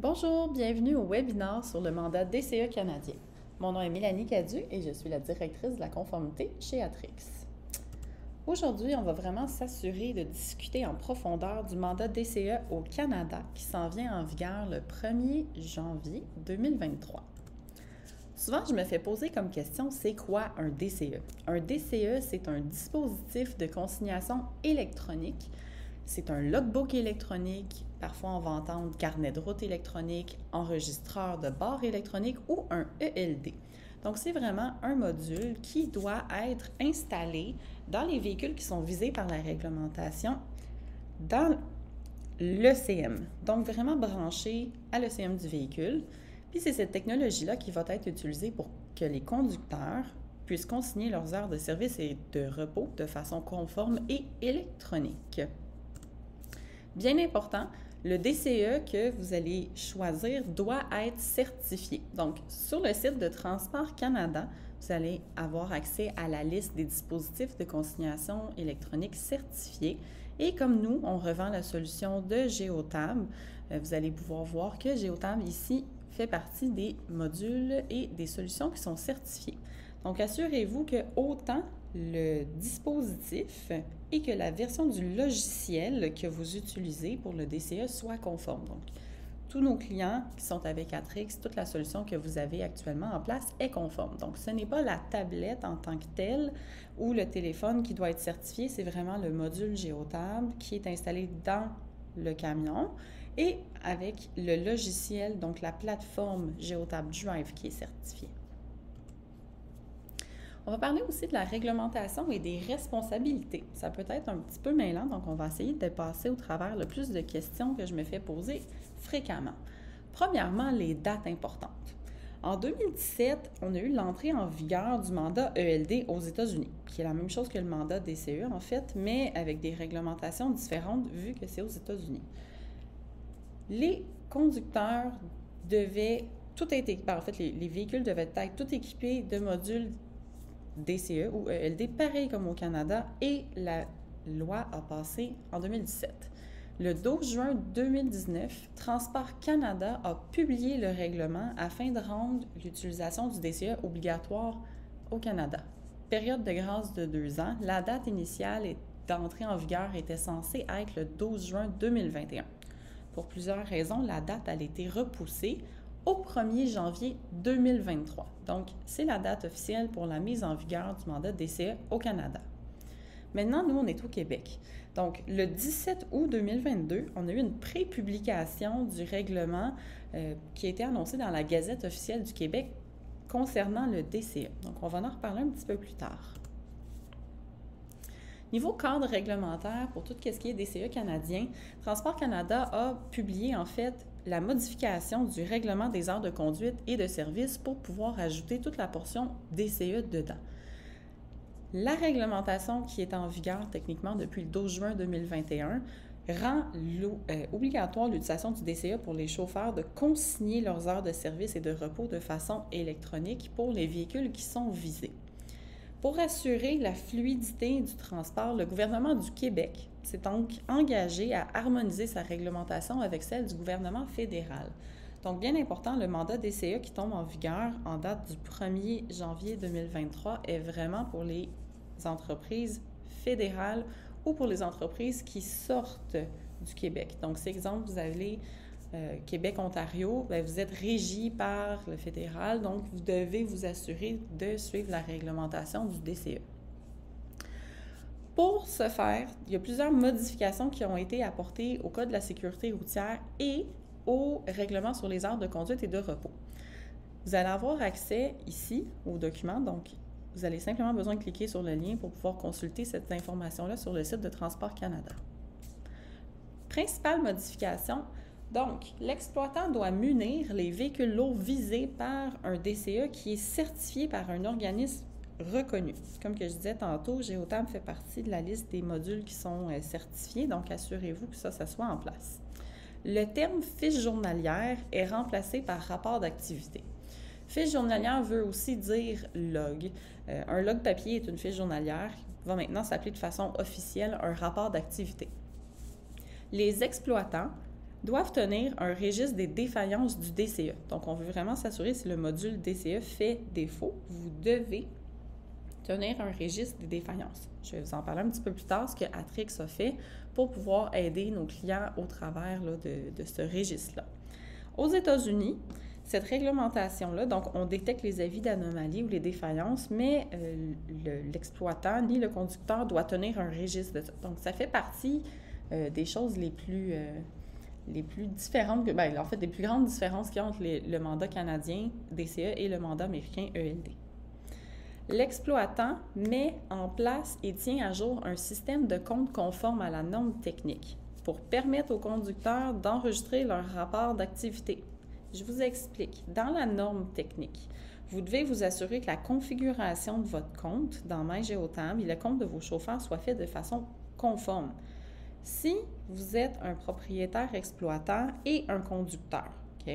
Bonjour, bienvenue au webinaire sur le mandat DCE canadien. Mon nom est Mélanie Cadu et je suis la directrice de la conformité chez Atrix. Aujourd'hui, on va vraiment s'assurer de discuter en profondeur du mandat DCE au Canada qui s'en vient en vigueur le 1er janvier 2023. Souvent, je me fais poser comme question, c'est quoi un DCE? Un DCE, c'est un dispositif de consignation électronique. C'est un logbook électronique, parfois on va entendre carnet de route électronique, enregistreur de bord électronique ou un ELD. Donc, c'est vraiment un module qui doit être installé dans les véhicules qui sont visés par la réglementation dans l'ECM. Donc, vraiment branché à l'ECM du véhicule. Puis, c'est cette technologie-là qui va être utilisée pour que les conducteurs puissent consigner leurs heures de service et de repos de façon conforme et électronique. Bien important, le DCE que vous allez choisir doit être certifié. Donc, sur le site de Transport Canada, vous allez avoir accès à la liste des dispositifs de consignation électronique certifiés. Et comme nous, on revend la solution de Geotab, vous allez pouvoir voir que Geotab ici fait partie des modules et des solutions qui sont certifiées. Donc, assurez-vous que autant le dispositif et que la version du logiciel que vous utilisez pour le DCE soit conforme. Donc, tous nos clients qui sont avec Atrix, toute la solution que vous avez actuellement en place est conforme. Donc, ce n'est pas la tablette en tant que telle ou le téléphone qui doit être certifié, c'est vraiment le module Geotab qui est installé dans le camion et avec le logiciel, donc la plateforme Geotab Drive qui est certifiée. On va parler aussi de la réglementation et des responsabilités. Ça peut être un petit peu mêlant, donc on va essayer de passer au travers le plus de questions que je me fais poser fréquemment. Premièrement, les dates importantes. En 2017, on a eu l'entrée en vigueur du mandat ELD aux États-Unis, qui est la même chose que le mandat DCE en fait, mais avec des réglementations différentes vu que c'est aux États-Unis. Les conducteurs devaient tout être équipés, en fait, les véhicules devaient être tout équipés de modules DCE ou ELD, pareil comme au Canada, et la loi a passé en 2017. Le 12 juin 2019, Transport Canada a publié le règlement afin de rendre l'utilisation du DCE obligatoire au Canada. Période de grâce de 2 ans, la date initiale d'entrée en vigueur était censée être le 12 juin 2021. Pour plusieurs raisons, la date a été repoussée au 1er janvier 2023. Donc, c'est la date officielle pour la mise en vigueur du mandat DCE au Canada. Maintenant, nous, on est au Québec. Donc, le 17 août 2022, on a eu une pré-publication du règlement qui a été annoncé dans la Gazette officielle du Québec concernant le DCE. Donc, on va en reparler un petit peu plus tard. Niveau cadre réglementaire, pour tout ce qui est DCE canadien, Transport Canada a publié en fait la modification du règlement des heures de conduite et de service pour pouvoir ajouter toute la portion DCE dedans. La réglementation qui est en vigueur techniquement depuis le 12 juin 2021 rend obligatoire l'utilisation du DCE pour les chauffeurs de consigner leurs heures de service et de repos de façon électronique pour les véhicules qui sont visés. Pour assurer la fluidité du transport, le gouvernement du Québec s'est donc engagé à harmoniser sa réglementation avec celle du gouvernement fédéral. Donc, bien important, le mandat DCE qui tombe en vigueur en date du 1er janvier 2023 est vraiment pour les entreprises fédérales ou pour les entreprises qui sortent du Québec. Donc, c'est exemple, vous avez Québec-Ontario, vous êtes régi par le fédéral, donc vous devez vous assurer de suivre la réglementation du DCE. Pour ce faire, il y a plusieurs modifications qui ont été apportées au Code de la sécurité routière et au règlement sur les heures de conduite et de repos. Vous allez avoir accès ici aux documents, donc vous allez simplement besoin de cliquer sur le lien pour pouvoir consulter cette information-là sur le site de Transport Canada. Principale modification. Donc, l'exploitant doit munir les véhicules lourds visés par un DCE qui est certifié par un organisme reconnu. Comme que je disais tantôt, Geotab fait partie de la liste des modules qui sont certifiés, donc assurez-vous que ça soit en place. Le terme fiche journalière est remplacé par rapport d'activité. Fiche journalière veut aussi dire log. Un log papier est une fiche journalière qui va maintenant s'appeler de façon officielle un rapport d'activité. Les exploitants doivent tenir un registre des défaillances du DCE. Donc, on veut vraiment s'assurer si le module DCE fait défaut. Vous devez tenir un registre des défaillances. Je vais vous en parler un petit peu plus tard, ce que Atrix a fait pour pouvoir aider nos clients au travers là, de ce registre-là. Aux États-Unis, cette réglementation-là, donc on détecte les avis d'anomalie ou les défaillances, mais l'exploitant ni le conducteur doit tenir un registre de ça. Donc, ça fait partie des choses les plus différentes, en fait, des plus grandes différences qu'il y a entre le mandat canadien DCE et le mandat américain ELD. L'exploitant met en place et tient à jour un système de compte conforme à la norme technique pour permettre aux conducteurs d'enregistrer leur rapport d'activité. Je vous explique. Dans la norme technique, vous devez vous assurer que la configuration de votre compte dans MyGéoTab et le compte de vos chauffeurs soit fait de façon conforme. Si vous êtes un propriétaire exploitant et un conducteur,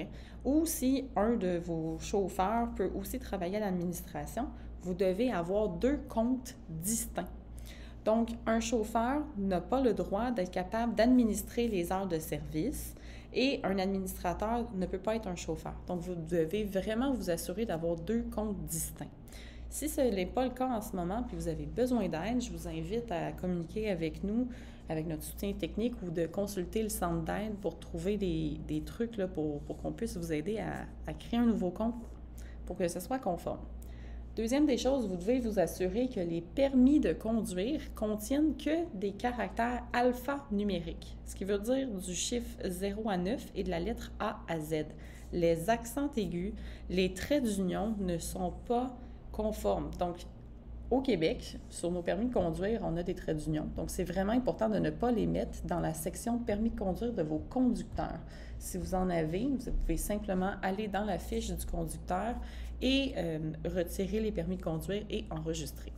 ou si un de vos chauffeurs peut aussi travailler à l'administration, vous devez avoir 2 comptes distincts. Donc, un chauffeur n'a pas le droit d'être capable d'administrer les heures de service et un administrateur ne peut pas être un chauffeur. Donc, vous devez vraiment vous assurer d'avoir 2 comptes distincts. Si ce n'est pas le cas en ce moment puis vous avez besoin d'aide, je vous invite à communiquer avec nous, avec notre soutien technique ou de consulter le centre d'aide pour trouver des trucs là, pour qu'on puisse vous aider à créer un nouveau compte pour que ce soit conforme. Deuxième des choses, vous devez vous assurer que les permis de conduire contiennent que des caractères alphanumériques, ce qui veut dire du chiffre 0 à 9 et de la lettre A à Z. Les accents aigus, les traits d'union ne sont pas conformes. Donc, au Québec, sur nos permis de conduire, on a des traits d'union. Donc, c'est vraiment important de ne pas les mettre dans la section permis de conduire de vos conducteurs. Si vous en avez, vous pouvez simplement aller dans la fiche du conducteur et retirer les permis de conduire et enregistrer.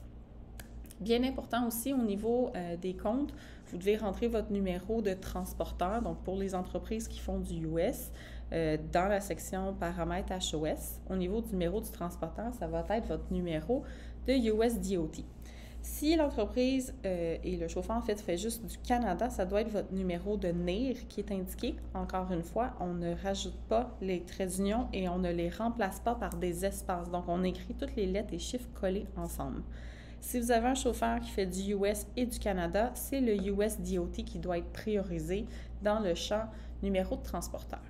Bien important aussi au niveau des comptes, vous devez rentrer votre numéro de transporteur, donc pour les entreprises qui font du US, dans la section paramètres HOS. Au niveau du numéro du transporteur, ça va être votre numéro de USDOT. Si l'entreprise et le chauffeur, en fait juste du Canada, ça doit être votre numéro de NIR qui est indiqué. Encore une fois, on ne rajoute pas les traits d'union et on ne les remplace pas par des espaces. Donc, on écrit toutes les lettres et chiffres collés ensemble. Si vous avez un chauffeur qui fait du US et du Canada, c'est le USDOT qui doit être priorisé dans le champ numéro de transporteur.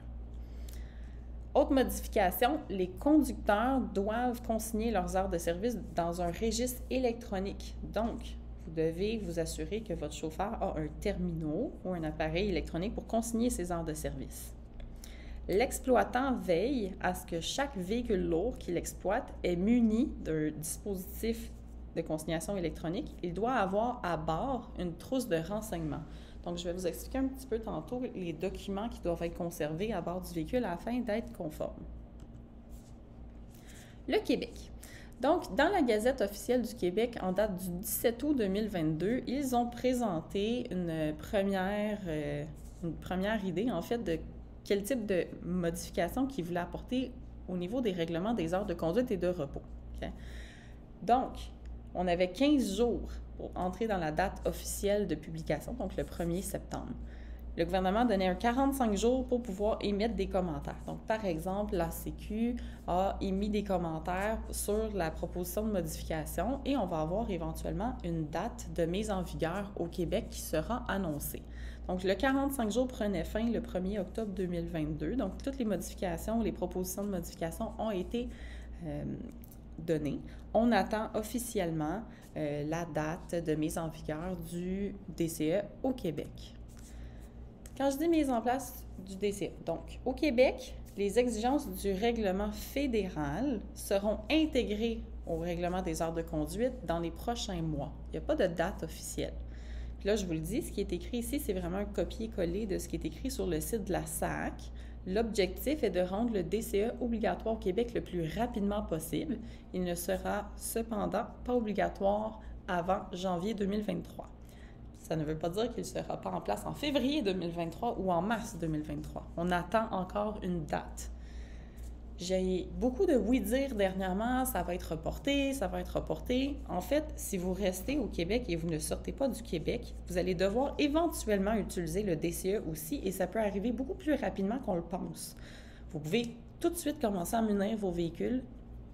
Autre modification, les conducteurs doivent consigner leurs heures de service dans un registre électronique. Donc, vous devez vous assurer que votre chauffeur a un terminal ou un appareil électronique pour consigner ses heures de service. L'exploitant veille à ce que chaque véhicule lourd qu'il exploite est muni d'un dispositif de consignation électronique. Il doit avoir à bord une trousse de renseignements. Donc, je vais vous expliquer un petit peu tantôt les documents qui doivent être conservés à bord du véhicule afin d'être conformes. Le Québec. Donc, dans la Gazette officielle du Québec, en date du 17 août 2022, ils ont présenté une première idée, en fait, de quel type de modification qu'ils voulaient apporter au niveau des règlements des heures de conduite et de repos. Okay? Donc, on avait 15 jours pour entrer dans la date officielle de publication, donc le 1er septembre. Le gouvernement donnait un 45 jours pour pouvoir émettre des commentaires. Donc, par exemple, la Sécu a émis des commentaires sur la proposition de modification et on va avoir éventuellement une date de mise en vigueur au Québec qui sera annoncée. Donc, le 45 jours prenait fin le 1er octobre 2022. Donc, toutes les modifications, les propositions de modification ont été données. On attend officiellement la date de mise en vigueur du DCE au Québec. Quand je dis mise en place du DCE, donc au Québec, les exigences du règlement fédéral seront intégrées au règlement des heures de conduite dans les prochains mois. Il n'y a pas de date officielle. Puis là, je vous le dis, ce qui est écrit ici, c'est vraiment un copier-coller de ce qui est écrit sur le site de la SAC. L'objectif est de rendre le DCE obligatoire au Québec le plus rapidement possible. Il ne sera cependant pas obligatoire avant janvier 2023. Ça ne veut pas dire qu'il ne sera pas en place en février 2023 ou en mars 2023. On attend encore une date. J'ai beaucoup de oui-dire dernièrement, ça va être reporté, ça va être reporté. En fait, si vous restez au Québec et vous ne sortez pas du Québec, vous allez devoir éventuellement utiliser le DCE aussi et ça peut arriver beaucoup plus rapidement qu'on le pense. Vous pouvez tout de suite commencer à munir vos véhicules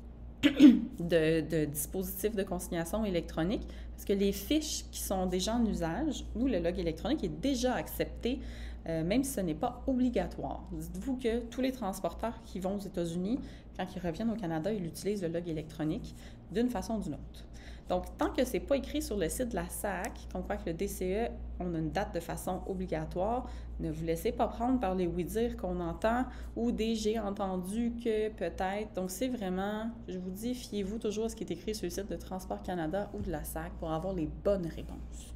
de dispositifs de consignation électronique parce que les fiches qui sont déjà en usage ou le log électronique est déjà accepté, même si ce n'est pas obligatoire. Dites-vous que tous les transporteurs qui vont aux États-Unis, quand ils reviennent au Canada, ils utilisent le log électronique d'une façon ou d'une autre. Donc, tant que ce n'est pas écrit sur le site de la SAC, qu'on croit que le DCE, on a une date de façon obligatoire, ne vous laissez pas prendre par les oui-dire qu'on entend ou des j'ai entendu que peut-être. Donc, c'est vraiment, je vous dis, fiez-vous toujours à ce qui est écrit sur le site de Transport Canada ou de la SAC pour avoir les bonnes réponses.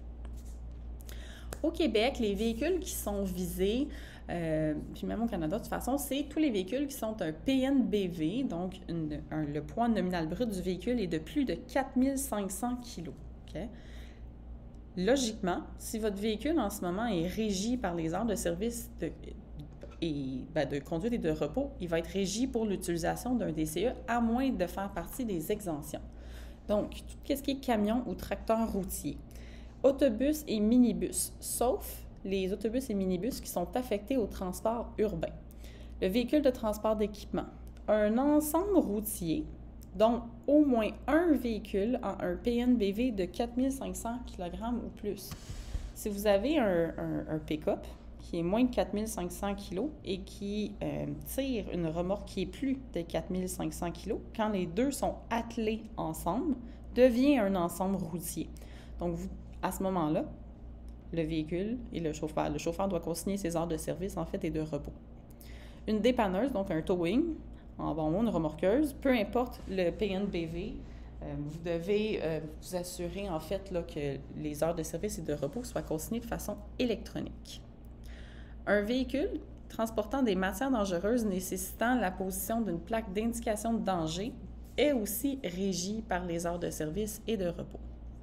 Au Québec, les véhicules qui sont visés, puis même au Canada, de toute façon, c'est tous les véhicules qui sont un PNBV, donc le poids nominal brut du véhicule est de plus de 4500 kg. Okay? Logiquement, si votre véhicule en ce moment est régi par les heures de service de conduite et de repos, il va être régi pour l'utilisation d'un DCE, à moins de faire partie des exemptions. Donc, tout ce qui est camion ou tracteur routier. Autobus et minibus, sauf les autobus et minibus qui sont affectés au transport urbain. Le véhicule de transport d'équipement. Un ensemble routier, dont au moins un véhicule a un PNBV de 4500 kg ou plus. Si vous avez un pick-up qui est moins de 4500 kg et qui tire une remorque qui est plus de 4500 kg, quand les deux sont attelés ensemble, devient un ensemble routier. Donc, à ce moment-là, le véhicule et le chauffeur doit consigner ses heures de service, en fait, et de repos. Une dépanneuse, donc un towing, en bon mot, une remorqueuse, peu importe le PNBV, vous devez vous assurer, en fait, là, que les heures de service et de repos soient consignées de façon électronique. Un véhicule transportant des matières dangereuses nécessitant la position d'une plaque d'indication de danger est aussi régi par les heures de service et de repos.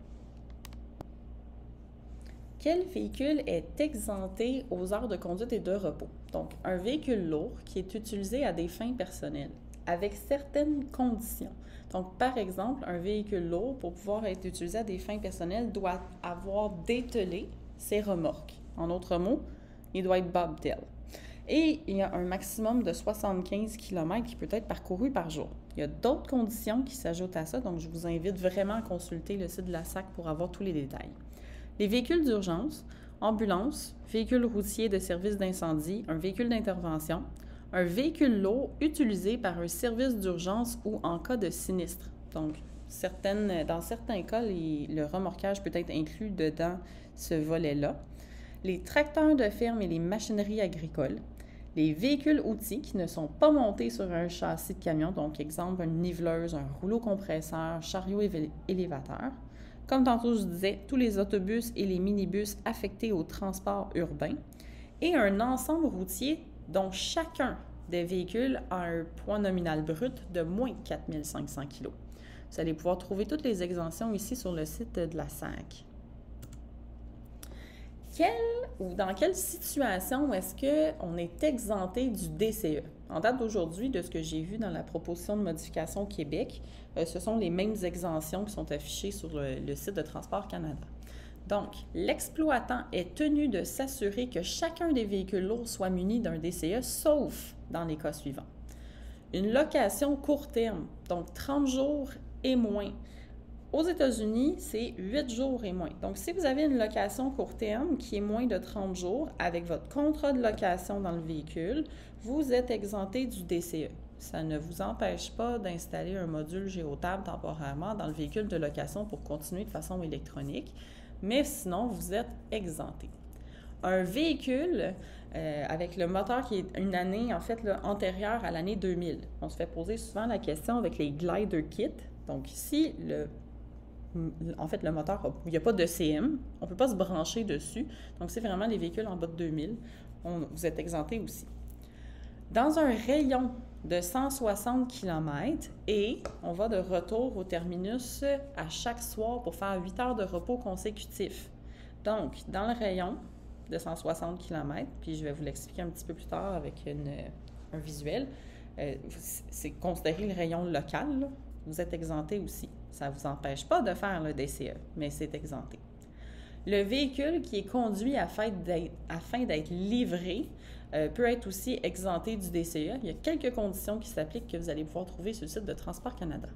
Quel véhicule est exempté aux heures de conduite et de repos? Donc, un véhicule lourd qui est utilisé à des fins personnelles, avec certaines conditions. Donc, par exemple, un véhicule lourd, pour pouvoir être utilisé à des fins personnelles, doit avoir dételé ses remorques. En d'autres mots, il doit être bobtail. Et il y a un maximum de 75 km qui peut être parcouru par jour. Il y a d'autres conditions qui s'ajoutent à ça, donc je vous invite vraiment à consulter le site de la SAC pour avoir tous les détails. Les véhicules d'urgence, ambulances, véhicules routiers de service d'incendie, un véhicule d'intervention, un véhicule lourd utilisé par un service d'urgence ou en cas de sinistre. Donc, dans certains cas, le remorquage peut être inclus dedans ce volet-là. Les tracteurs de ferme et les machineries agricoles, les véhicules-outils qui ne sont pas montés sur un châssis de camion, donc exemple une niveleuse, un rouleau compresseur, chariot élévateur. Comme tantôt je disais, tous les autobus et les minibus affectés au transport urbain et un ensemble routier dont chacun des véhicules a un poids nominal brut de moins de 4500 kg. Vous allez pouvoir trouver toutes les exemptions ici sur le site de la SAC. Dans quelle situation est-ce qu'on est exempté du DCE? En date d'aujourd'hui, de ce que j'ai vu dans la proposition de modification au Québec, ce sont les mêmes exemptions qui sont affichées sur le site de Transport Canada. Donc, l'exploitant est tenu de s'assurer que chacun des véhicules lourds soit muni d'un DCE, sauf dans les cas suivants. Une location court terme, donc 30 jours et moins. Aux États-Unis, c'est 8 jours et moins. Donc, si vous avez une location court terme qui est moins de 30 jours avec votre contrat de location dans le véhicule, vous êtes exempté du DCE. Ça ne vous empêche pas d'installer un module géotable temporairement dans le véhicule de location pour continuer de façon électronique, mais sinon, vous êtes exempté. Un véhicule avec le moteur qui est une année, en fait, là, antérieure à l'année 2000. On se fait poser souvent la question avec les glider kits. Donc, ici, le moteur, il n'y a pas de CM, on ne peut pas se brancher dessus. Donc, c'est vraiment les véhicules en bas de 2000. Vous êtes exempté aussi. Dans un rayon de 160 km et on va de retour au terminus à chaque soir pour faire 8 heures de repos consécutifs. Donc, dans le rayon de 160 km, puis je vais vous l'expliquer un petit peu plus tard avec un visuel, c'est considéré le rayon local, là, vous êtes exempté aussi. Ça ne vous empêche pas de faire le DCE, mais c'est exempté. Le véhicule qui est conduit afin d'être livré peut être aussi exempté du DCE. Il y a quelques conditions qui s'appliquent que vous allez pouvoir trouver sur le site de Transport Canada.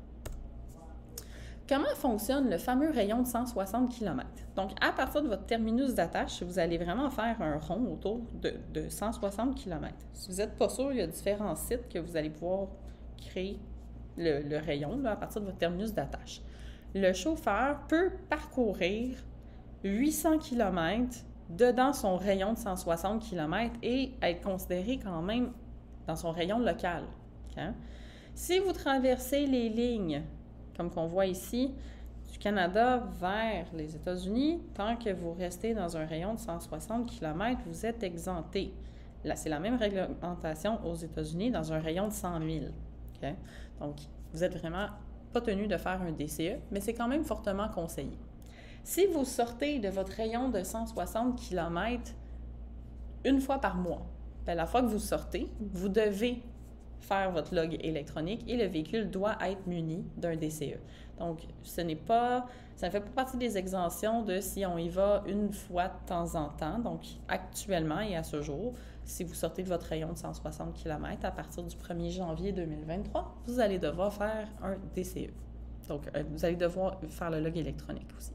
Comment fonctionne le fameux rayon de 160 km? Donc, à partir de votre terminus d'attache, vous allez vraiment faire un rond autour de 160 km. Si vous n'êtes pas sûr, il y a différents sites que vous allez pouvoir créer le rayon là, à partir de votre terminus d'attache. Le chauffeur peut parcourir 800 km dedans son rayon de 160 km et être considéré quand même dans son rayon local. Okay? Si vous traversez les lignes, comme qu'on voit ici, du Canada vers les États-Unis, tant que vous restez dans un rayon de 160 km, vous êtes exempté. Là, c'est la même réglementation aux États-Unis dans un rayon de 100 000. Okay? Donc, vous n'êtes vraiment pas tenu de faire un DCE, mais c'est quand même fortement conseillé. Si vous sortez de votre rayon de 160 km une fois par mois, bien, la fois que vous sortez, vous devez faire votre log électronique et le véhicule doit être muni d'un DCE. Donc, ça ne fait pas partie des exemptions de si on y va une fois de temps en temps. Donc, actuellement et à ce jour, si vous sortez de votre rayon de 160 km à partir du 1er janvier 2023, vous allez devoir faire un DCE. Donc, vous allez devoir faire le log électronique aussi.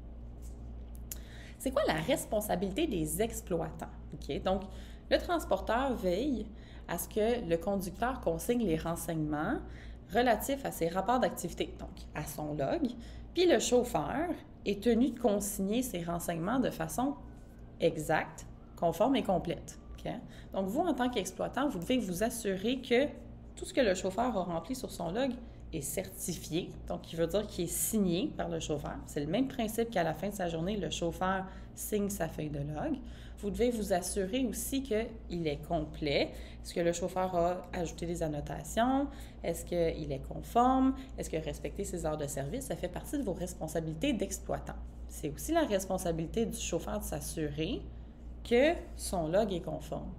C'est quoi la responsabilité des exploitants? Okay? Donc, le transporteur veille à ce que le conducteur consigne les renseignements relatifs à ses rapports d'activité, donc à son log, puis le chauffeur est tenu de consigner ces renseignements de façon exacte, conforme et complète. Okay? Donc, vous, en tant qu'exploitant, vous devez vous assurer que tout ce que le chauffeur a rempli sur son log est certifié, donc qui veut dire qu'il est signé par le chauffeur. C'est le même principe qu'à la fin de sa journée, le chauffeur signe sa feuille de log. Vous devez vous assurer aussi qu'il est complet. Est-ce que le chauffeur a ajouté des annotations? Est-ce qu'il est conforme? Est-ce qu'il a respecté ses heures de service? Ça fait partie de vos responsabilités d'exploitant. C'est aussi la responsabilité du chauffeur de s'assurer que son log est conforme.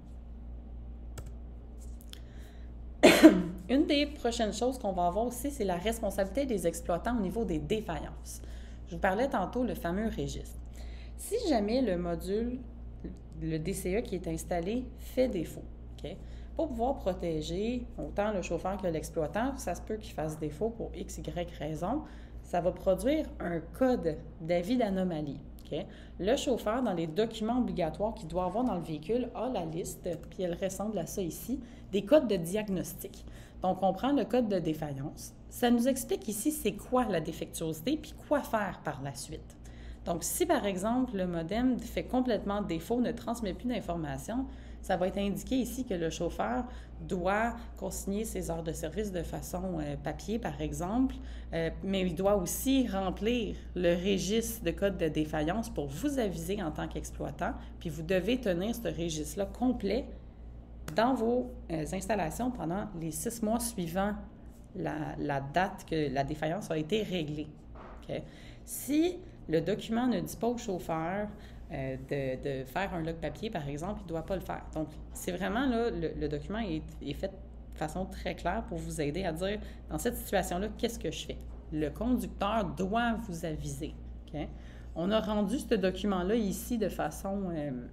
Une des prochaines choses qu'on va avoir aussi, c'est la responsabilité des exploitants au niveau des défaillances. Je vous parlais tantôt le fameux registre. Si jamais le module, le DCE qui est installé, fait défaut, okay, pour pouvoir protéger autant le chauffeur que l'exploitant, ça se peut qu'il fasse défaut pour X, Y raison, ça va produire un code d'avis d'anomalie. Okay? Le chauffeur, dans les documents obligatoires qu'il doit avoir dans le véhicule, a la liste, puis elle ressemble à ça ici, des codes de diagnostic. Donc, on prend le code de défaillance. Ça nous explique ici c'est quoi la défectuosité, puis quoi faire par la suite. Donc, si par exemple, le modem fait complètement défaut, ne transmet plus d'informations, ça va être indiqué ici que le chauffeur doit consigner ses heures de service de façon papier, par exemple, mais il doit aussi remplir le registre de code de défaillance pour vous aviser en tant qu'exploitant, puis vous devez tenir ce registre-là complet dans vos installations pendant les 6 mois suivant la date que la défaillance a été réglée. Okay? Si le document ne dit pas au chauffeur de faire un log papier, par exemple, il ne doit pas le faire. Donc, c'est vraiment là, le document est fait de façon très claire pour vous aider à dire, dans cette situation-là, qu'est-ce que je fais? Le conducteur doit vous aviser. Okay? On a rendu ce document-là ici de façon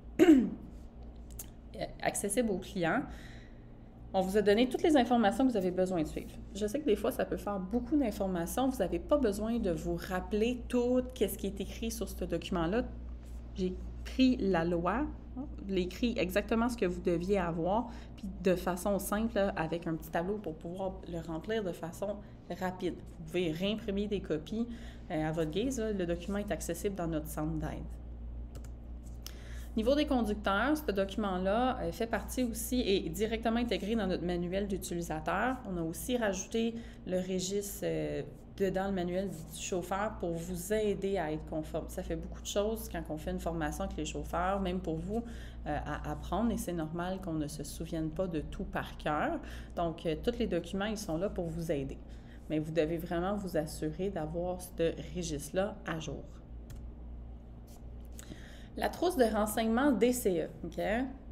accessible aux clients. On vous a donné toutes les informations que vous avez besoin de suivre. Je sais que des fois, ça peut faire beaucoup d'informations. Vous n'avez pas besoin de vous rappeler tout ce qui est écrit sur ce document-là. J'ai pris la loi, écrit exactement ce que vous deviez avoir, puis de façon simple, là, avec un petit tableau pour pouvoir le remplir de façon rapide. Vous pouvez réimprimer des copies à votre guise. Là. Le document est accessible dans notre centre d'aide. Niveau des conducteurs, ce document-là fait partie aussi et est directement intégré dans notre manuel d'utilisateur. On a aussi rajouté le registre dedans le manuel du chauffeur pour vous aider à être conforme. Ça fait beaucoup de choses quand on fait une formation avec les chauffeurs, même pour vous, à apprendre, et c'est normal qu'on ne se souvienne pas de tout par cœur. Donc, tous les documents, ils sont là pour vous aider. Mais vous devez vraiment vous assurer d'avoir ce registre-là à jour. La trousse de renseignements DCE. Okay?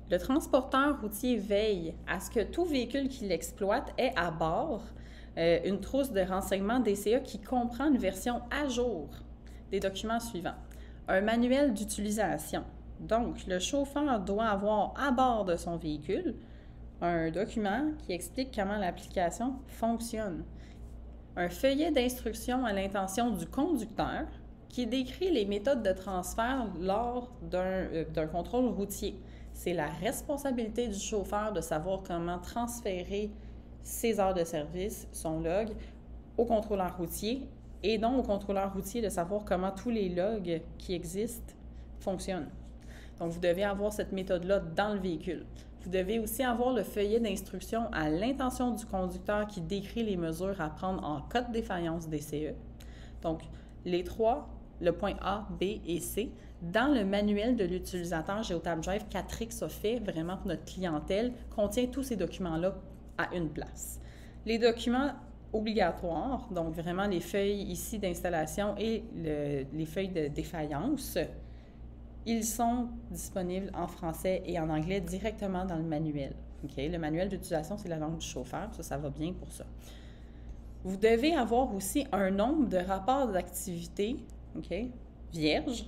Le transporteur routier veille à ce que tout véhicule qu'il exploite ait à bord une trousse de renseignements DCA qui comprend une version à jour des documents suivants. Un manuel d'utilisation. Donc, le chauffeur doit avoir à bord de son véhicule un document qui explique comment l'application fonctionne. Un feuillet d'instruction à l'intention du conducteur qui décrit les méthodes de transfert lors d'un contrôle routier. C'est la responsabilité du chauffeur de savoir comment transférer ses heures de service, son log, au contrôleur routier et non au contrôleur routier de savoir comment tous les logs qui existent fonctionnent. Donc, vous devez avoir cette méthode-là dans le véhicule. Vous devez aussi avoir le feuillet d'instruction à l'intention du conducteur qui décrit les mesures à prendre en cas de défaillance DCE. Donc, les trois, le point A, B et C, dans le manuel de l'utilisateur Geotab Drive qu'Atrix a fait vraiment pour notre clientèle, contient tous ces documents-là à une place. Les documents obligatoires, donc vraiment les feuilles ici d'installation et les feuilles de défaillance, ils sont disponibles en français et en anglais directement dans le manuel. Okay? Le manuel d'utilisation, c'est la langue du chauffeur, ça va bien pour ça. Vous devez avoir aussi un nombre de rapports d'activité vierge,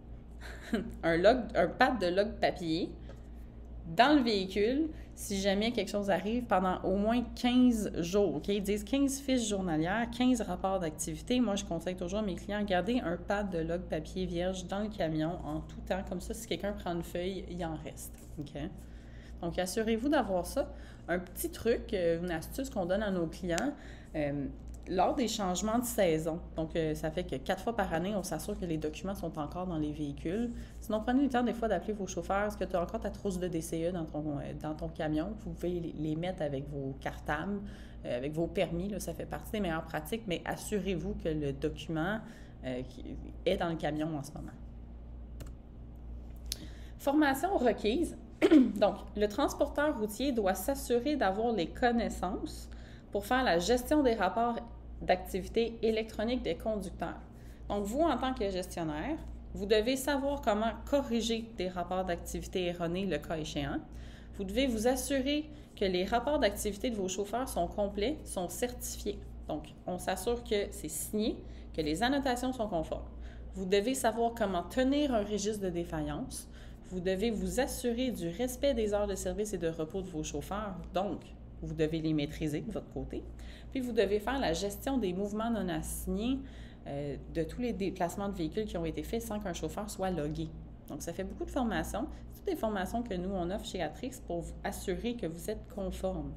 un pad de log papier dans le véhicule si jamais quelque chose arrive pendant au moins 15 jours. Okay? Ils disent 15 fiches journalières, 15 rapports d'activité. Moi, je conseille toujours à mes clients de garder un pad de log papier vierge dans le camion en tout temps. Comme ça, si quelqu'un prend une feuille, il en reste. Okay? Donc, assurez-vous d'avoir ça. Un petit truc, une astuce qu'on donne à nos clients, lors des changements de saison, donc ça fait que 4 fois par année, on s'assure que les documents sont encore dans les véhicules. Sinon, prenez le temps des fois d'appeler vos chauffeurs. Est-ce que tu as encore ta trousse de DCE dans ton camion? Vous pouvez les mettre avec vos cartables, avec vos permis. Là, ça fait partie des meilleures pratiques, mais assurez-vous que le document est dans le camion en ce moment. Formation requise. Donc, le transporteur routier doit s'assurer d'avoir les connaissances pour faire la gestion des rapports d'activité électronique des conducteurs. Donc, vous, en tant que gestionnaire, vous devez savoir comment corriger des rapports d'activité erronés le cas échéant. Vous devez vous assurer que les rapports d'activité de vos chauffeurs sont complets, sont certifiés. Donc, on s'assure que c'est signé, que les annotations sont conformes. Vous devez savoir comment tenir un registre de défaillance. Vous devez vous assurer du respect des heures de service et de repos de vos chauffeurs. Donc, vous devez les maîtriser de votre côté. Puis, vous devez faire la gestion des mouvements non assignés de tous les déplacements de véhicules qui ont été faits sans qu'un chauffeur soit logué. Donc, ça fait beaucoup de formations. C'est toutes des formations que nous, on offre chez Atrix pour vous assurer que vous êtes conforme.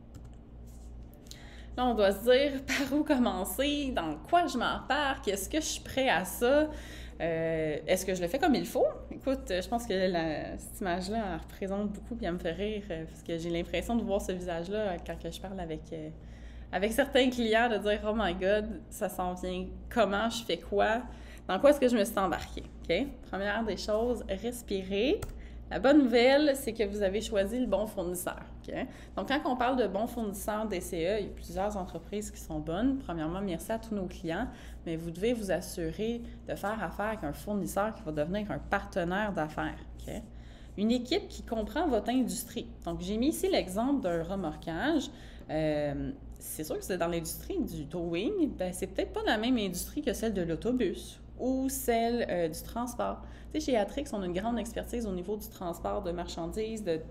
Là, on doit se dire par où commencer, dans quoi je m'embarque, est-ce que je suis prêt à ça? Est-ce que je le fais comme il faut? Écoute, je pense que cette image-là, elle représente beaucoup et elle me fait rire parce que j'ai l'impression de voir ce visage-là quand je parle avec certains clients, de dire « Oh my God, ça s'en vient, comment je fais quoi? Dans quoi est-ce que je me suis embarquée? » Okay? Première des choses, respirez. La bonne nouvelle, c'est que vous avez choisi le bon fournisseur. Okay? Donc, quand on parle de bons fournisseurs DCE, il y a plusieurs entreprises qui sont bonnes. Premièrement, merci à tous nos clients, mais vous devez vous assurer de faire affaire avec un fournisseur qui va devenir un partenaire d'affaires. Okay? Une équipe qui comprend votre industrie. Donc, j'ai mis ici l'exemple d'un remorquage. C'est sûr que c'est dans l'industrie du towing, ben, c'est peut-être pas la même industrie que celle de l'autobus ou celle du transport. Tu sais, chez Atrix, on a une grande expertise au niveau du transport de marchandises, de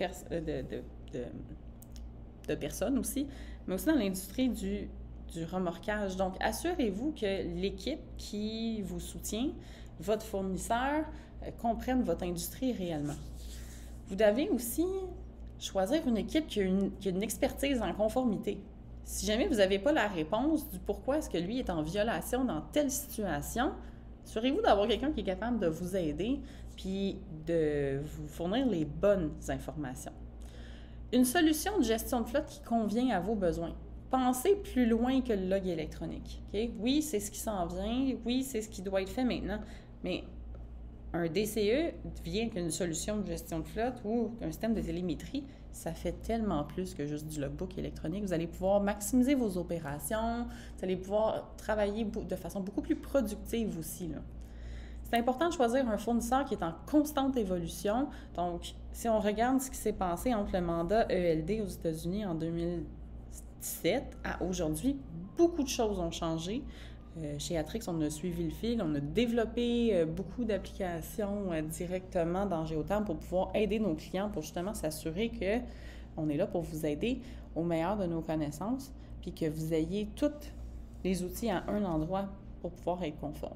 personnes aussi, mais aussi dans l'industrie du remorquage. Donc, assurez-vous que l'équipe qui vous soutient, votre fournisseur, comprenne votre industrie réellement. Vous devez aussi choisir une équipe qui a une expertise en conformité. Si jamais vous n'avez pas la réponse du pourquoi est-ce que lui est en violation dans telle situation, assurez-vous d'avoir quelqu'un qui est capable de vous aider puis de vous fournir les bonnes informations. Une solution de gestion de flotte qui convient à vos besoins. Pensez plus loin que le log électronique. Okay? Oui, c'est ce qui s'en vient. Oui, c'est ce qui doit être fait maintenant. Mais un DCE vient qu'une solution de gestion de flotte ou un système de télémétrie, ça fait tellement plus que juste du logbook électronique. Vous allez pouvoir maximiser vos opérations, vous allez pouvoir travailler de façon beaucoup plus productive aussi, là. C'est important de choisir un fournisseur qui est en constante évolution. Donc, si on regarde ce qui s'est passé entre le mandat ELD aux États-Unis en 2017 à aujourd'hui, beaucoup de choses ont changé. Chez Atrix, on a suivi le fil, on a développé beaucoup d'applications directement dans Géotherme pour pouvoir aider nos clients pour justement s'assurer qu'on est là pour vous aider au meilleur de nos connaissances, puis que vous ayez tous les outils à un endroit pour pouvoir être conforme.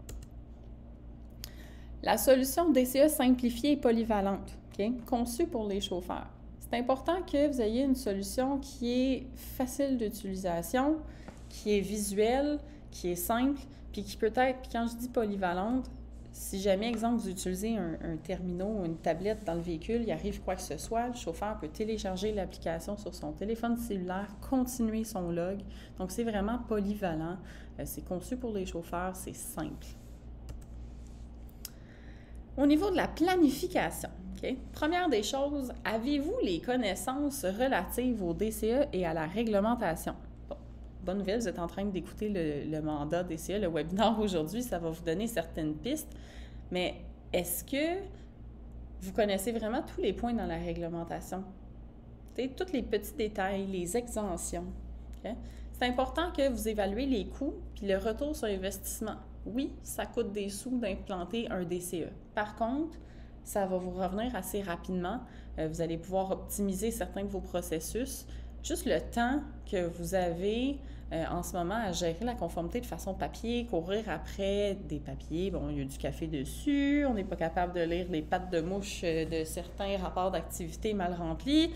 La solution DCE simplifiée et polyvalente, conçue pour les chauffeurs. C'est important que vous ayez une solution qui est facile d'utilisation, qui est visuelle, qui est simple, puis qui peut être, puis quand je dis polyvalente, si jamais, exemple, vous utilisez un terminal ou une tablette dans le véhicule, il arrive quoi que ce soit, le chauffeur peut télécharger l'application sur son téléphone cellulaire, continuer son log. Donc, c'est vraiment polyvalent. C'est conçu pour les chauffeurs, c'est simple. Au niveau de la planification, première des choses, avez-vous les connaissances relatives au DCE et à la réglementation? Bonne nouvelle, vous êtes en train d'écouter le mandat DCE, le webinaire aujourd'hui, ça va vous donner certaines pistes, mais est-ce que vous connaissez vraiment tous les points dans la réglementation? Tous les petits détails, les exemptions. C'est important que vous évaluez les coûts puis le retour sur investissement. Oui, ça coûte des sous d'implanter un DCE. Par contre, ça va vous revenir assez rapidement. Vous allez pouvoir optimiser certains de vos processus. Juste le temps que vous avez en ce moment à gérer la conformité de façon papier, courir après des papiers, bon, il y a du café dessus, on n'est pas capable de lire les pattes de mouche de certains rapports d'activité mal remplis,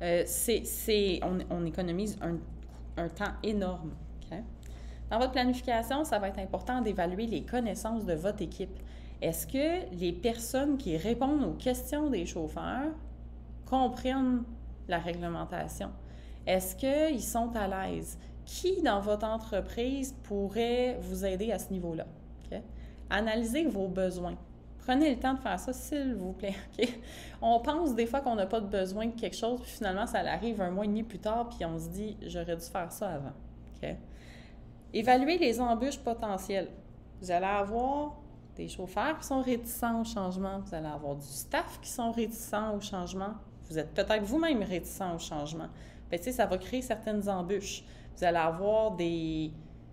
on économise un temps énorme. Dans votre planification, ça va être important d'évaluer les connaissances de votre équipe. Est-ce que les personnes qui répondent aux questions des chauffeurs comprennent la réglementation? Est-ce qu'ils sont à l'aise? Qui dans votre entreprise pourrait vous aider à ce niveau-là? Analysez vos besoins. Prenez le temps de faire ça, s'il vous plaît. On pense des fois qu'on n'a pas de besoin de quelque chose, puis finalement, ça arrive un mois et demi plus tard, puis on se dit « j'aurais dû faire ça avant ». Évaluez les embûches potentielles. Vous allez avoir des chauffeurs qui sont réticents au changement, vous allez avoir du staff qui sont réticents au changement, vous êtes peut-être vous-même réticent au changement. Bien, ça va créer certaines embûches. Vous allez avoir des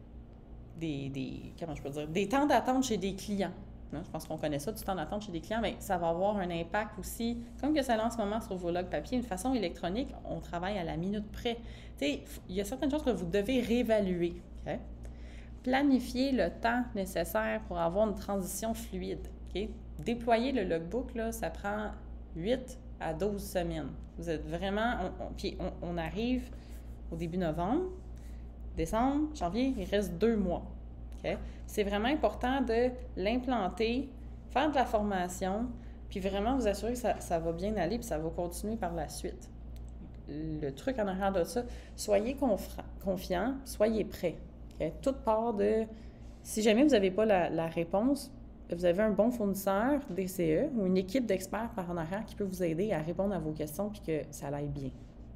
temps d'attente chez des clients. Je pense qu'on connaît ça, du temps d'attente chez des clients, mais ça va avoir un impact aussi, comme que ça l'a en ce moment sur vos logs papier, une façon électronique, on travaille à la minute près. Il y a certaines choses que vous devez réévaluer. Planifier le temps nécessaire pour avoir une transition fluide. Déployer le logbook, là, ça prend 8 à 12 semaines. Vous êtes vraiment... on arrive au début novembre, décembre, janvier, il reste 2 mois. C'est vraiment important de l'implanter, faire de la formation, puis vraiment vous assurer que ça va bien aller, puis ça va continuer par la suite. Le truc en arrière de ça, soyez confiants, soyez prêts. Toute part de... Si jamais vous n'avez pas la réponse, vous avez un bon fournisseur DCE ou une équipe d'experts par en arrière qui peut vous aider à répondre à vos questions puis que ça aille bien.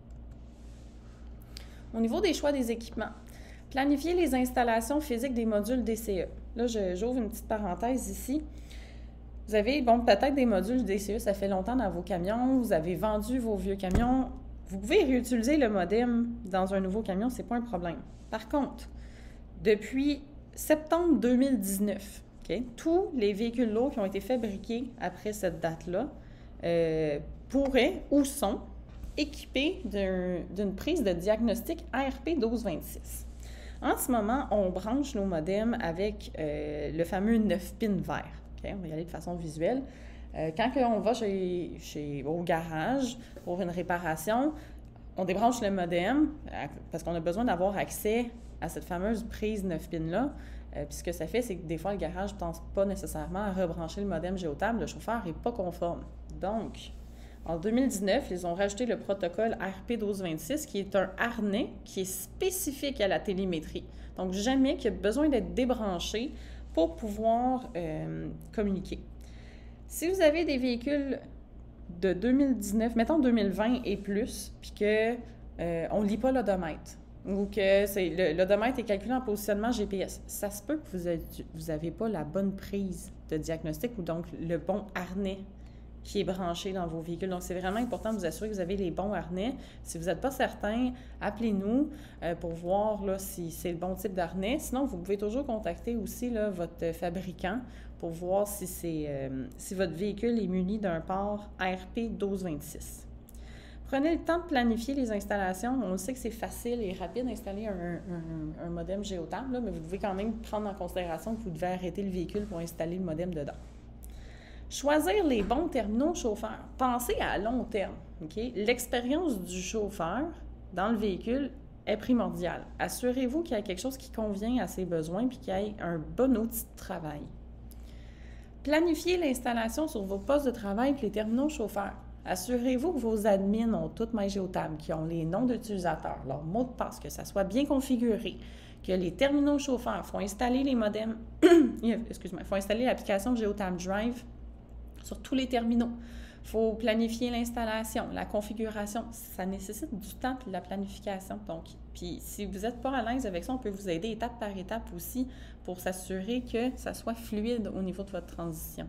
Au niveau des choix des équipements, planifiez les installations physiques des modules DCE. Là, j'ouvre une petite parenthèse ici. Vous avez, peut-être des modules DCE, ça fait longtemps dans vos camions, vous avez vendu vos vieux camions. Vous pouvez réutiliser le modem dans un nouveau camion, ce n'est pas un problème. Par contre, depuis septembre 2019, tous les véhicules lourds qui ont été fabriqués après cette date-là pourraient ou sont équipés d'une prise de diagnostic ARP 1226. En ce moment, on branche nos modems avec le fameux 9 pins vert. On va y aller de façon visuelle. Quand on va au garage pour une réparation, on débranche le modem parce qu'on a besoin d'avoir accès à cette fameuse prise 9 pins-là. Puis ce que ça fait, c'est que des fois, le garage ne pense pas nécessairement à rebrancher le modem Géotherme. Le chauffeur n'est pas conforme. Donc, en 2019, ils ont rajouté le protocole ARP 1226, qui est un harnais qui est spécifique à la télémétrie. Donc, jamais qu'il y a besoin d'être débranché pour pouvoir communiquer. Si vous avez des véhicules de 2019, mettons 2020 et plus, puis qu'on ne lit pas l'odomètre, ou que l'odomètre est calculé en positionnement GPS. Ça se peut que vous n'avez pas la bonne prise de diagnostic ou donc le bon harnais qui est branché dans vos véhicules. Donc, c'est vraiment important de vous assurer que vous avez les bons harnais. Si vous n'êtes pas certain, appelez-nous pour voir là, si c'est le bon type d'harnais. Sinon, vous pouvez toujours contacter aussi là, votre fabricant pour voir si votre véhicule est muni d'un port ARP 1226. Prenez le temps de planifier les installations. On sait que c'est facile et rapide d'installer un modem Geotab, là, mais vous devez quand même prendre en considération que vous devez arrêter le véhicule pour installer le modem dedans. Choisir les bons terminaux chauffeurs. Pensez à long terme. Okay? L'expérience du chauffeur dans le véhicule est primordiale. Assurez-vous qu'il y a quelque chose qui convient à ses besoins et qu'il y ait un bon outil de travail. Planifiez l'installation sur vos postes de travail et les terminaux chauffeurs. Assurez-vous que vos admins ont toutes MyGeotab, qui ont les noms d'utilisateurs, leur mot de passe, que ça soit bien configuré, que les terminaux chauffeurs font installer les modems, font installer l'application Geotab Drive sur tous les terminaux. Il faut planifier l'installation, la configuration. Ça nécessite du temps et de la planification. Donc, puis si vous n'êtes pas à l'aise avec ça, on peut vous aider étape par étape aussi pour s'assurer que ça soit fluide au niveau de votre transition.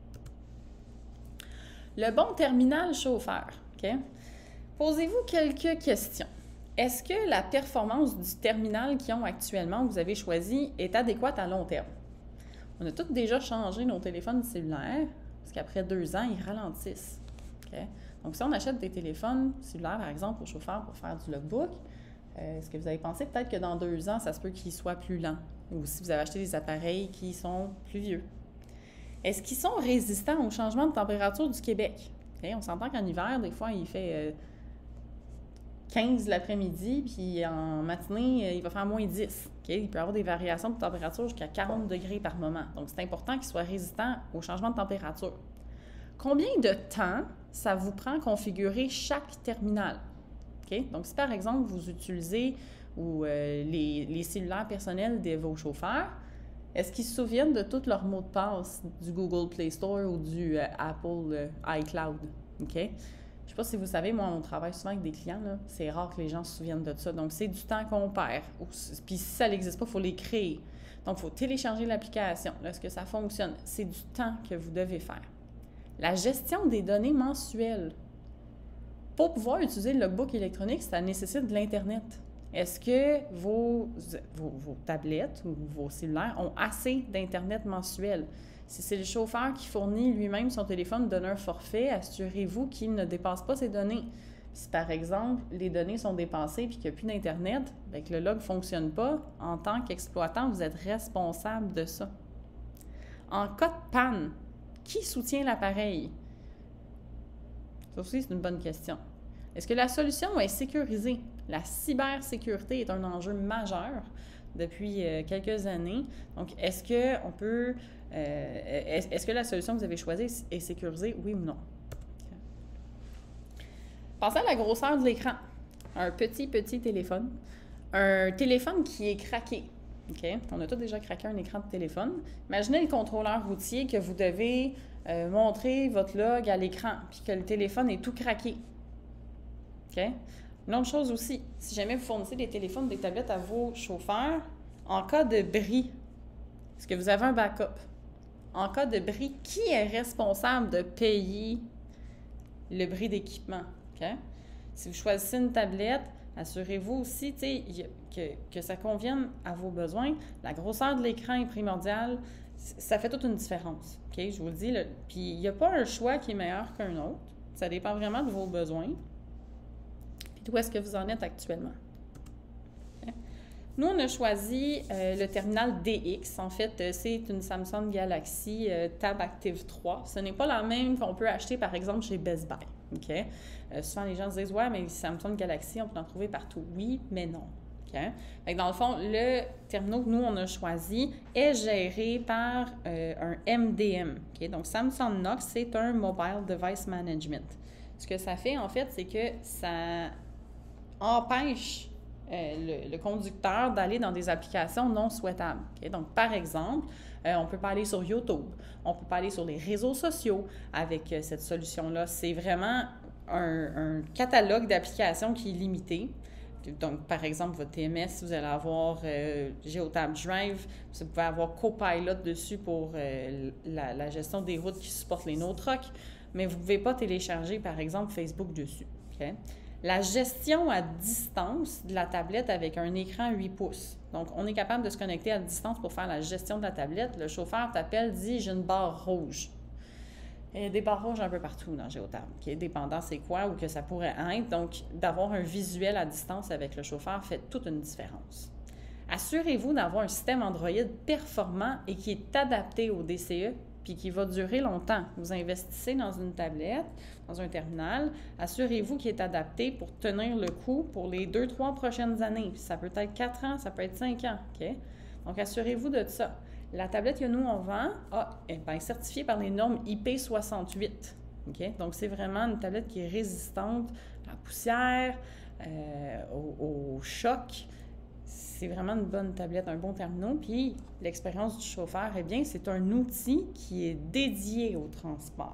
Le bon terminal chauffeur. Okay? Posez-vous quelques questions. Est-ce que la performance du terminal qu'ils ont actuellement, que vous avez choisi, est adéquate à long terme? On a tous déjà changé nos téléphones cellulaires. Parce qu'après 2 ans, ils ralentissent. Okay? Donc, si on achète des téléphones cellulaires, par exemple, aux chauffeurs pour faire du logbook, est-ce que vous avez pensé peut-être que dans 2 ans, ça se peut qu'ils soient plus lents? Ou si vous avez acheté des appareils qui sont plus vieux. Est-ce qu'ils sont résistants au changement de température du Québec? Okay? On s'entend qu'en hiver, des fois, il fait 15 l'après-midi, puis en matinée, il va faire moins 10. Okay? Il peut y avoir des variations de température jusqu'à 40 degrés par moment. Donc, c'est important qu'il soit résistant au changement de température. Combien de temps ça vous prend configurer chaque terminal? Okay? Donc, si par exemple, vous utilisez les cellulaires personnels de vos chauffeurs, est-ce qu'ils se souviennent de tous leurs mots de passe du Google Play Store ou du Apple iCloud? Okay? Je ne sais pas si vous savez, moi, on travaille souvent avec des clients, c'est rare que les gens se souviennent de ça. Donc, c'est du temps qu'on perd. Puis si ça n'existe pas, il faut les créer. Donc, il faut télécharger l'application. Est-ce que ça fonctionne? C'est du temps que vous devez faire. La gestion des données mensuelles. Pour pouvoir utiliser le logbook électronique, ça nécessite de l'Internet. Est-ce que vos tablettes ou vos cellulaires ont assez d'Internet mensuel? Si c'est le chauffeur qui fournit lui-même son téléphone, donne un forfait, assurez-vous qu'il ne dépasse pas ses données. Si par exemple, les données sont dépassées et qu'il n'y a plus d'Internet, bien que le log ne fonctionne pas, en tant qu'exploitant, vous êtes responsable de ça. En cas de panne, qui soutient l'appareil? Ça aussi, c'est une bonne question. Est-ce que la solution est sécurisée? La cybersécurité est un enjeu majeur depuis quelques années. Donc, est-ce que la solution que vous avez choisie est sécurisée, oui ou non? Pensez à la grosseur de l'écran. Un petit téléphone. Un téléphone qui est craqué. Okay? On a tous déjà craqué un écran de téléphone. Imaginez le contrôleur routier que vous devez montrer votre log à l'écran, puis que le téléphone est tout craqué. Okay? Une autre chose aussi, si jamais vous fournissez des téléphones, des tablettes à vos chauffeurs, en cas de bris, est-ce que vous avez un backup? En cas de bris, qui est responsable de payer le bris d'équipement? Okay? Si vous choisissez une tablette, assurez-vous aussi que ça convienne à vos besoins. La grosseur de l'écran est primordiale. Ça fait toute une différence. Okay? Je vous le dis. Puis il n'y a pas un choix qui est meilleur qu'un autre. Ça dépend vraiment de vos besoins. Puis d'où est-ce que vous en êtes actuellement? Okay? Nous, on a choisi le terminal DX. En fait, c'est une Samsung Galaxy Tab Active 3. Ce n'est pas la même qu'on peut acheter, par exemple, chez Best Buy. Okay? Souvent, les gens se disent « Ouais, mais Samsung Galaxy, on peut en trouver partout. » Oui, mais non. Okay? Fait que dans le fond, le terminal que nous, on a choisi est géré par un MDM. Okay? Donc, Samsung Knox, c'est un Mobile Device Management. Ce que ça fait, en fait, c'est que ça empêche le conducteur d'aller dans des applications non souhaitables. Okay? Donc, par exemple, on ne peut pas aller sur YouTube, on ne peut pas aller sur les réseaux sociaux avec cette solution-là. C'est vraiment un catalogue d'applications qui est limité. Donc, par exemple, votre TMS, vous allez avoir Geotab Drive, vous pouvez avoir Copilot dessus pour la gestion des routes qui supportent les no-trucks, mais vous ne pouvez pas télécharger, par exemple, Facebook dessus. Okay? La gestion à distance de la tablette avec un écran 8 pouces. Donc, on est capable de se connecter à distance pour faire la gestion de la tablette. Le chauffeur t'appelle, dit « j'ai une barre rouge ». Il y a des barres rouges un peu partout dans Geotab, dépendant c'est quoi ou que ça pourrait être. Donc, d'avoir un visuel à distance avec le chauffeur fait toute une différence. Assurez-vous d'avoir un système Android performant et qui est adapté au DCE puis qui va durer longtemps. Vous investissez dans une tablette, dans un terminal, assurez-vous qu'il est adapté pour tenir le coup pour les 2-3 prochaines années. Puis ça peut être 4 ans, ça peut être 5 ans. Okay? Donc, assurez-vous de ça. La tablette que nous, on vend est certifiée par les normes IP68. Okay? Donc, c'est vraiment une tablette qui est résistante à la poussière, au choc. C'est vraiment une bonne tablette, un bon terminal. Puis, l'expérience du chauffeur, eh bien, c'est un outil qui est dédié au transport.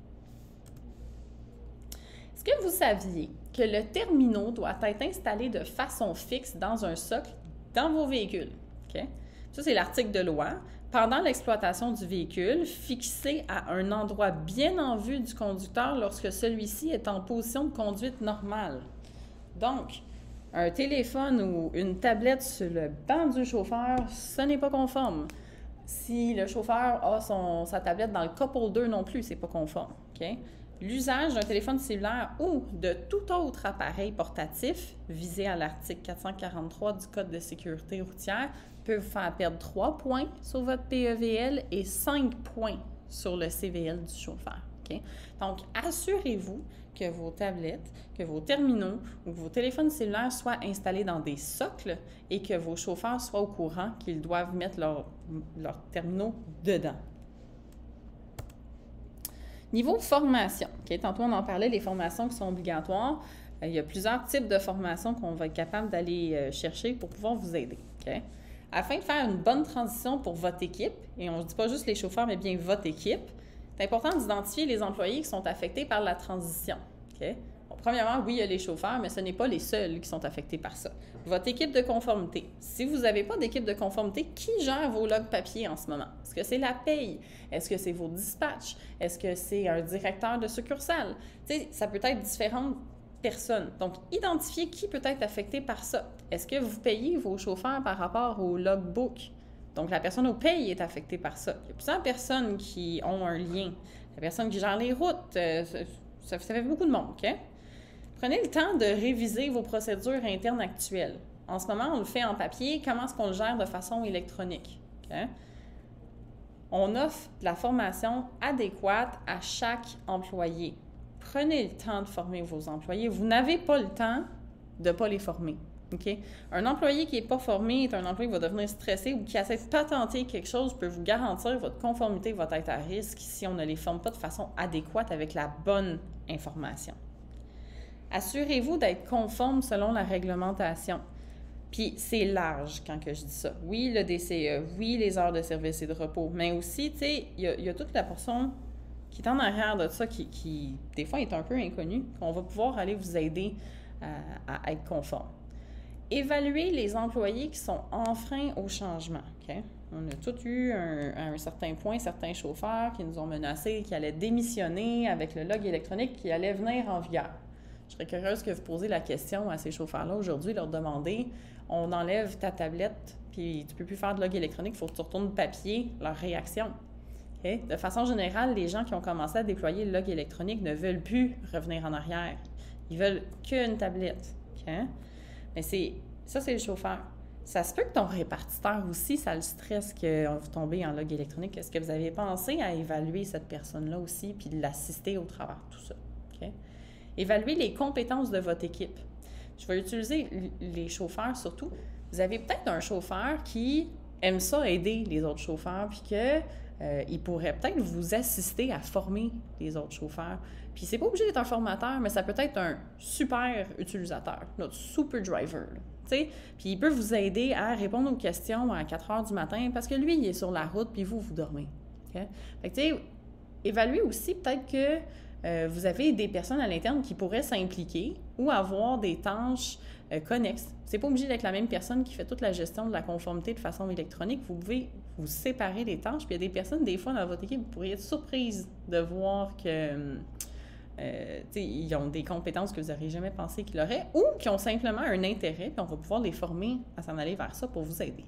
Est-ce que vous saviez que le terminal doit être installé de façon fixe dans un socle dans vos véhicules? Okay? Ça, c'est l'article de loi. Pendant l'exploitation du véhicule, fixé à un endroit bien en vue du conducteur lorsque celui-ci est en position de conduite normale. Donc, un téléphone ou une tablette sur le banc du chauffeur, ce n'est pas conforme. Si le chauffeur a sa tablette dans le cup holder non plus, c'est pas conforme. Okay? L'usage d'un téléphone cellulaire ou de tout autre appareil portatif visé à l'article 443 du Code de sécurité routière peut vous faire perdre 3 points sur votre PEVL et 5 points sur le CVL du chauffeur. Okay? Donc, assurez-vous que vos tablettes, que vos terminaux ou que vos téléphones cellulaires soient installés dans des socles et que vos chauffeurs soient au courant qu'ils doivent mettre leurs terminaux dedans. Niveau formation, okay? Tantôt on en parlait, les formations qui sont obligatoires. Il y a plusieurs types de formations qu'on va être capable d'aller chercher pour pouvoir vous aider. Okay? Afin de faire une bonne transition pour votre équipe, et on ne dit pas juste les chauffeurs, mais bien votre équipe, c'est important d'identifier les employés qui sont affectés par la transition. Okay? Bon, premièrement, oui, il y a les chauffeurs, mais ce n'est pas les seuls qui sont affectés par ça. Votre équipe de conformité. Si vous n'avez pas d'équipe de conformité, qui gère vos logs papier en ce moment? Est-ce que c'est la paye? Est-ce que c'est vos dispatchs? Est-ce que c'est un directeur de succursale? Tu sais, ça peut être différentes personnes. Donc, identifiez qui peut être affecté par ça. Est-ce que vous payez vos chauffeurs par rapport au logbook? Donc, la personne au paye est affectée par ça. Il y a plusieurs personnes qui ont un lien. La personne qui gère les routes, ça fait beaucoup de monde, OK? Prenez le temps de réviser vos procédures internes actuelles. En ce moment, on le fait en papier. Comment est-ce qu'on le gère de façon électronique? Okay? On offre de la formation adéquate à chaque employé. Prenez le temps de former vos employés. Vous n'avez pas le temps de ne pas les former. Okay? Un employé qui n'est pas formé est un employé qui va devenir stressé ou qui essaie de patenter quelque chose peut vous garantir que votre conformité va être à risque si on ne les forme pas de façon adéquate avec la bonne information. Assurez-vous d'être conforme selon la réglementation. Puis c'est large quand que je dis ça. Oui, le DCE, oui, les heures de service et de repos, mais aussi, tu sais, il y a toute la portion qui est en arrière de ça qui des fois, est un peu inconnue, qu'on va pouvoir aller vous aider à être conforme. Évaluez les employés qui sont enfreints au changement. Okay? On a tous eu, à un certain point, certains chauffeurs qui nous ont menacés, qui allaient démissionner avec le log électronique qui allait venir en vigueur. Je serais curieuse que vous posiez la question à ces chauffeurs-là aujourd'hui, leur demander, on enlève ta tablette, puis tu ne peux plus faire de log électronique, il faut que tu retournes papier, leur réaction. Okay? De façon générale, les gens qui ont commencé à déployer le log électronique ne veulent plus revenir en arrière. Ils veulent qu'une tablette. Okay? Mais ça, c'est le chauffeur. Ça se peut que ton répartiteur aussi, ça le stresse que vous tombez en log électronique. Est-ce que vous avez pensé à évaluer cette personne-là aussi, puis de l'assister au travers de tout ça? Okay? Évaluez les compétences de votre équipe. Je vais utiliser les chauffeurs surtout. Vous avez peut-être un chauffeur qui aime ça aider les autres chauffeurs, puis qu'il pourrait peut-être vous assister à former les autres chauffeurs. Puis c'est pas obligé d'être un formateur, mais ça peut être un super utilisateur, notre super driver. Puis il peut vous aider à répondre aux questions à 4 heures du matin parce que lui, il est sur la route, puis vous dormez. Okay? Fait que, évaluez aussi peut-être que vous avez des personnes à l'interne qui pourraient s'impliquer ou avoir des tâches connexes. C'est pas obligé d'être la même personne qui fait toute la gestion de la conformité de façon électronique. Vous pouvez vous séparer les tâches. Puis il y a des personnes, des fois, dans votre équipe, vous pourriez être surprise de voir que ils ont des compétences que vous n'auriez jamais pensé qu'ils auraient ou qui ont simplement un intérêt, puis on va pouvoir les former à s'en aller vers ça pour vous aider.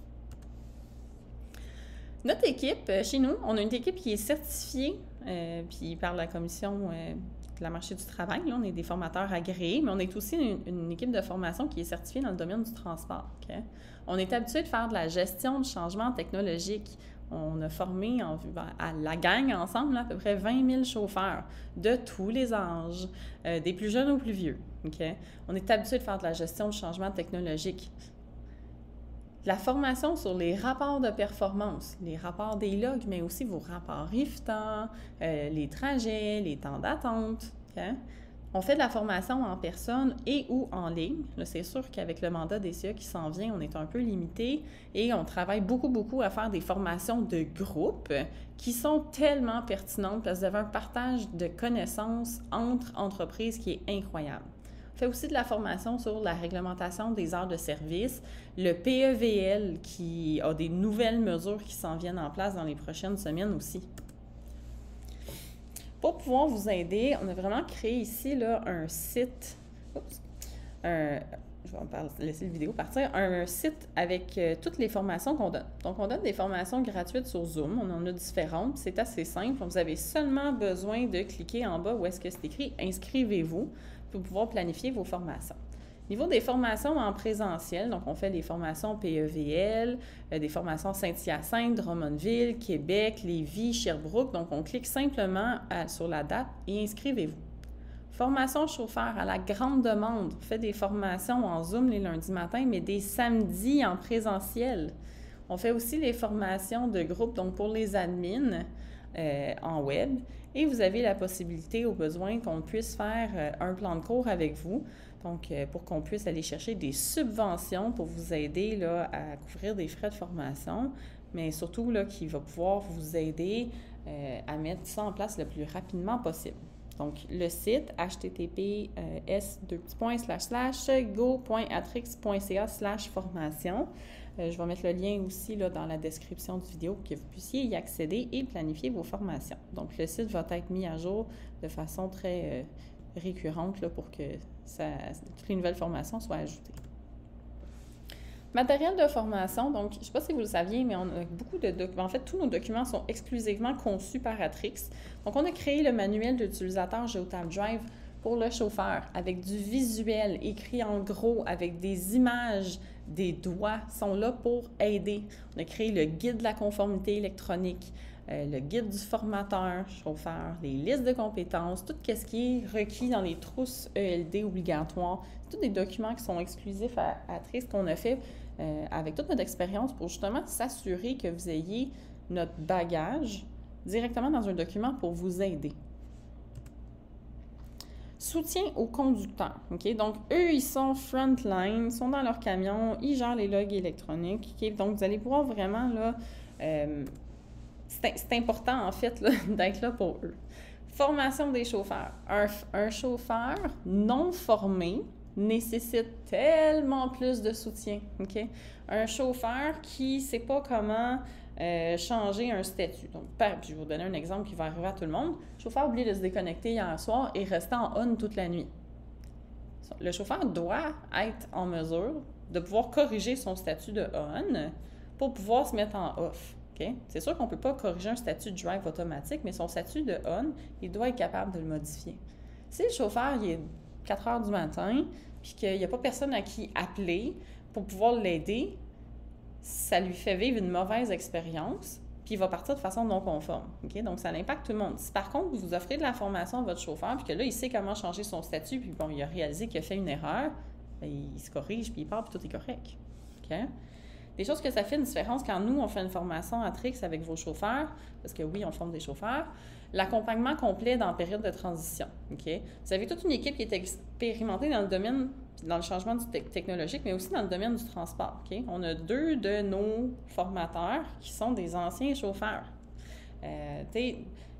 Notre équipe, chez nous, on a une équipe qui est certifiée puis par la commission de la marché du travail. Là, on est des formateurs agréés, mais on est aussi une équipe de formation qui est certifiée dans le domaine du transport. Okay? On est habitué de faire de la gestion de changements technologiques. On a formé à la gang ensemble là, à peu près 20 000 chauffeurs de tous les âges, des plus jeunes aux plus vieux. Okay? On est habitué de faire de la gestion de changements technologiques. La formation sur les rapports de performance, les rapports des logs, mais aussi vos rapports IFTA, les trajets, les temps d'attente. Okay? On fait de la formation en personne et ou en ligne. Là, c'est sûr qu'avec le mandat DCA qui s'en vient, on est un peu limité et on travaille beaucoup à faire des formations de groupe qui sont tellement pertinentes parce que vous avez un partage de connaissances entre entreprises qui est incroyable. On fait aussi de la formation sur la réglementation des heures de service, le PEVL qui a des nouvelles mesures qui s'en viennent en place dans les prochaines semaines aussi. Pour pouvoir vous aider, on a vraiment créé ici là, un site, je vais laisser la vidéo partir, un site avec toutes les formations qu'on donne. Donc, on donne des formations gratuites sur Zoom, on en a différentes, c'est assez simple. Vous avez seulement besoin de cliquer en bas où est-ce que c'est écrit « Inscrivez-vous » pour pouvoir planifier vos formations. Au niveau des formations en présentiel, donc on fait des formations PEVL, des formations Saint-Hyacinthe, Drummondville, Québec, Lévis, Sherbrooke. Donc on clique simplement sur la date et inscrivez-vous. Formation chauffeur à la grande demande. On fait des formations en Zoom les lundis matins, mais des samedis en présentiel. On fait aussi les formations de groupe, donc pour les admins en web. Et vous avez la possibilité, au besoin, qu'on puisse faire un plan de cours avec vous. Donc, pour qu'on puisse aller chercher des subventions pour vous aider là, à couvrir des frais de formation, mais surtout là, qui va pouvoir vous aider à mettre ça en place le plus rapidement possible. Donc, le site https://go.atrix.ca/formation. Je vais mettre le lien aussi là, dans la description de vidéo pour que vous puissiez y accéder et planifier vos formations. Donc, le site va être mis à jour de façon très récurrente là, pour que toutes les nouvelles formations soient ajoutées. Matériel de formation, donc je ne sais pas si vous le saviez, mais on a beaucoup de documents. En fait, tous nos documents sont exclusivement conçus par Atrix. Donc, on a créé le manuel d'utilisateur Geotab Drive pour le chauffeur avec du visuel écrit en gros, avec des images, des doigts, sont là pour aider. On a créé le guide de la conformité électronique, le guide du formateur chauffeur, les listes de compétences, tout ce qui est requis dans les trousses ELD obligatoires. C'est tous des documents qui sont exclusifs à Atrix qu'on a fait avec toute notre expérience pour justement s'assurer que vous ayez notre bagage directement dans un document pour vous aider. Soutien aux conducteurs. Okay? Donc, eux, ils sont frontline, ils sont dans leur camion, ils gèrent les logs électroniques. Okay? Donc, vous allez pouvoir vraiment, là, c'est important, en fait, d'être là pour eux. Formation des chauffeurs. Un chauffeur non formé nécessite tellement plus de soutien. Okay? Un chauffeur qui ne sait pas comment changer un statut. Donc, je vais vous donner un exemple qui va arriver à tout le monde. Le chauffeur oublie de se déconnecter hier soir et rester en on toute la nuit. Le chauffeur doit être en mesure de pouvoir corriger son statut de on pour pouvoir se mettre en off. Okay? C'est sûr qu'on ne peut pas corriger un statut de drive automatique, mais son statut de on, il doit être capable de le modifier. Si le chauffeur il est 4 heures du matin, puis qu'il n'y a pas personne à qui appeler pour pouvoir l'aider, ça lui fait vivre une mauvaise expérience, puis il va partir de façon non conforme. Okay? Donc, ça impacte tout le monde. Si par contre, vous offrez de la formation à votre chauffeur, puis que là, il sait comment changer son statut, puis bon, il a réalisé qu'il a fait une erreur, bien, il se corrige, puis il part, puis tout est correct. Okay? Des choses que ça fait une différence quand nous, on fait une formation à Atrix avec vos chauffeurs, parce que oui, on forme des chauffeurs, l'accompagnement complet dans la période de transition. Okay? Vous avez toute une équipe qui est expérimentée dans le domaine, dans le changement technologique, mais aussi dans le domaine du transport. Okay? On a 2 de nos formateurs qui sont des anciens chauffeurs.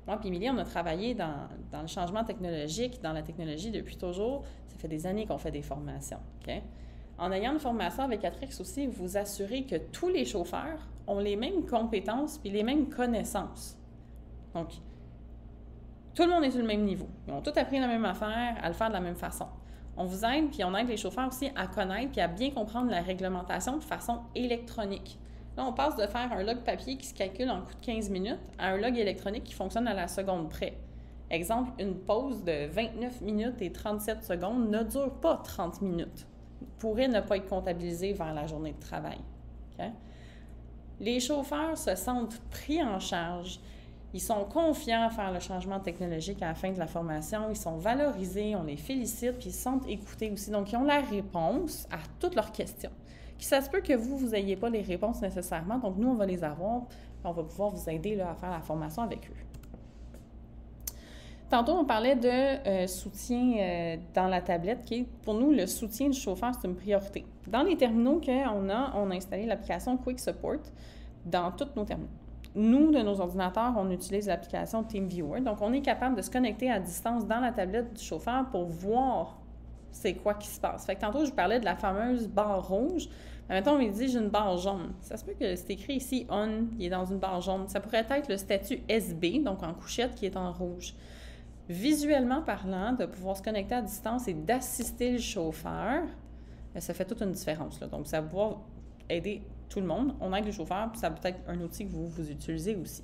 Moi et Émilie, on a travaillé dans le changement technologique, dans la technologie depuis toujours. Ça fait des années qu'on fait des formations. Okay? En ayant une formation avec Atrix aussi, vous vous assurez que tous les chauffeurs ont les mêmes compétences puis les mêmes connaissances. Donc, tout le monde est sur le même niveau. Ils ont tous appris la même affaire, à le faire de la même façon. On vous aide, puis on aide les chauffeurs aussi à connaître puis à bien comprendre la réglementation de façon électronique. Là, on passe de faire un log papier qui se calcule en coup de 15 minutes à un log électronique qui fonctionne à la seconde près. Exemple, une pause de 29 minutes et 37 secondes ne dure pas 30 minutes. Pourrait ne pas être comptabilisée vers la journée de travail. Okay? Les chauffeurs se sentent pris en charge. Ils sont confiants à faire le changement technologique à la fin de la formation. Ils sont valorisés, on les félicite, puis ils se sentent écoutés aussi. Donc, ils ont la réponse à toutes leurs questions. Puis ça se peut que vous n'ayez pas les réponses nécessairement. Donc, nous, on va les avoir, puis on va pouvoir vous aider là, à faire la formation avec eux. Tantôt, on parlait de soutien dans la tablette. Okay? Pour nous, le soutien du chauffeur, c'est une priorité. Dans les terminaux qu'on a, on a installé l'application Quick Support dans tous nos terminaux. Nous, de nos ordinateurs, on utilise l'application TeamViewer. Donc, on est capable de se connecter à distance dans la tablette du chauffeur pour voir c'est quoi qui se passe. Fait que tantôt, je vous parlais de la fameuse barre rouge. Mettons, on me dit, j'ai une barre jaune. Ça se peut que c'est écrit ici « On », il est dans une barre jaune. Ça pourrait être le statut SB, donc en couchette, qui est en rouge. Visuellement parlant, de pouvoir se connecter à distance et d'assister le chauffeur, ça fait toute une différence. Là. Donc, ça va pouvoir aider tout le monde. On aide le chauffeur, puis ça peut être un outil que vous utilisez aussi.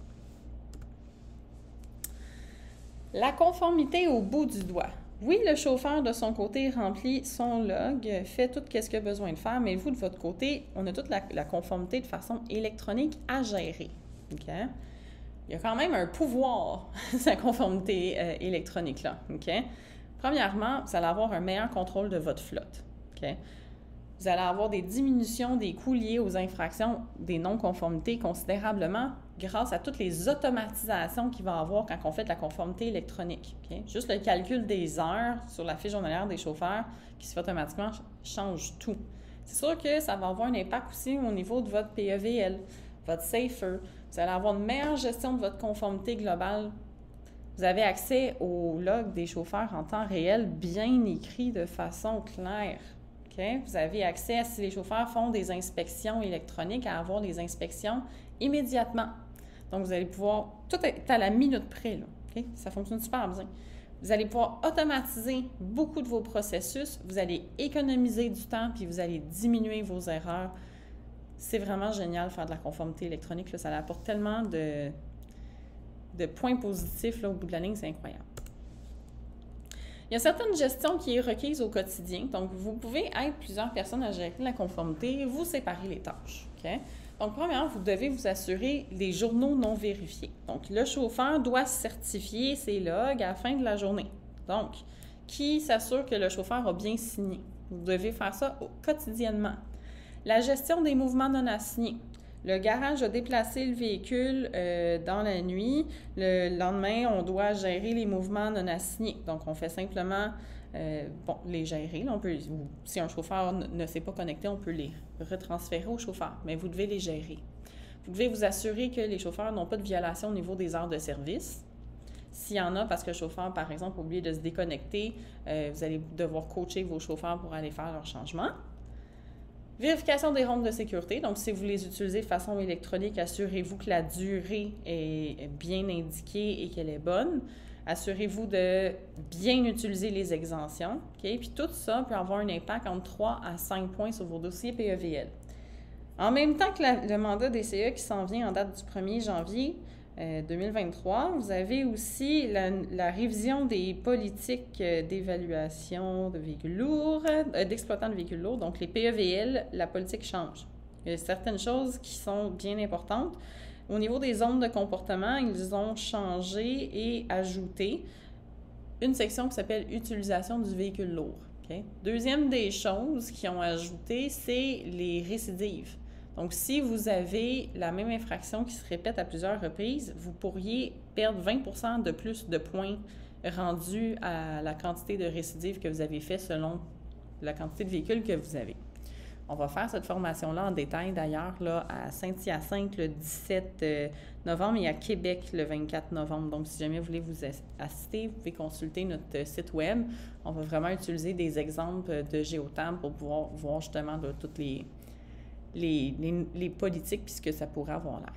La conformité au bout du doigt. Oui, le chauffeur, de son côté, remplit son log, fait tout ce qu'il a besoin de faire, mais vous, de votre côté, on a toute la conformité de façon électronique à gérer. Okay? Il y a quand même un pouvoir, sa conformité électronique-là. Okay? Premièrement, vous allez avoir un meilleur contrôle de votre flotte. Okay? Vous allez avoir des diminutions des coûts liés aux infractions des non-conformités considérablement grâce à toutes les automatisations qu'il va y avoir quand on fait de la conformité électronique. Okay? Juste le calcul des heures sur la fiche journalière des chauffeurs qui se fait automatiquement change tout. C'est sûr que ça va avoir un impact aussi au niveau de votre PEVL, votre SAFER. Vous allez avoir une meilleure gestion de votre conformité globale. Vous avez accès au log des chauffeurs en temps réel, bien écrit de façon claire. Okay? Vous avez accès à, si les chauffeurs font des inspections électroniques, à avoir les inspections immédiatement. Donc, vous allez pouvoir, tout est à la minute près, là. Okay? Ça fonctionne super bien. Vous allez pouvoir automatiser beaucoup de vos processus, vous allez économiser du temps, puis vous allez diminuer vos erreurs. C'est vraiment génial de faire de la conformité électronique, là. Ça apporte tellement de points positifs là, au bout de la ligne, c'est incroyable. Il y a certaines gestions qui est requise au quotidien. Donc, vous pouvez être plusieurs personnes à gérer la conformité, vous séparez les tâches. Okay? Donc, premièrement, vous devez vous assurer des journaux non vérifiés. Donc, le chauffeur doit certifier ses logs à la fin de la journée. Donc, qui s'assure que le chauffeur a bien signé? Vous devez faire ça quotidiennement. La gestion des mouvements non assignés. Le garage a déplacé le véhicule dans la nuit. Le lendemain, on doit gérer les mouvements non assignés. Donc, on fait simplement les gérer. Là, si un chauffeur ne s'est pas connecté, on peut les retransférer au chauffeur, mais vous devez les gérer. Vous devez vous assurer que les chauffeurs n'ont pas de violation au niveau des heures de service. S'il y en a, parce que le chauffeur, par exemple, a oublié de se déconnecter, vous allez devoir coacher vos chauffeurs pour aller faire leur changement. Vérification des rondes de sécurité. Donc, si vous les utilisez de façon électronique, assurez-vous que la durée est bien indiquée et qu'elle est bonne. Assurez-vous de bien utiliser les exemptions. Okay? Puis tout ça peut avoir un impact entre 3 à 5 points sur vos dossiers PEVL. En même temps que le mandat DCE qui s'en vient en date du 1er janvier 2023, vous avez aussi la révision des politiques d'évaluation de véhicules lourds, d'exploitants de véhicules lourds. Donc, les PEVL, la politique change. Il y a certaines choses qui sont bien importantes. Au niveau des zones de comportement, ils ont changé et ajouté une section qui s'appelle « Utilisation du véhicule lourd ». Okay? Deuxième des choses qu'ils ont ajouté, c'est les récidives. Donc, si vous avez la même infraction qui se répète à plusieurs reprises, vous pourriez perdre 20% de plus de points rendus à la quantité de récidives que vous avez fait selon la quantité de véhicules que vous avez. On va faire cette formation-là en détail d'ailleurs là, à Saint-Hyacinthe le 17 novembre et à Québec le 24 novembre. Donc, si jamais vous voulez vous assister, vous pouvez consulter notre site web. On va vraiment utiliser des exemples de Géotam pour pouvoir voir justement là, toutes les politiques puis ce que ça pourrait avoir l'air.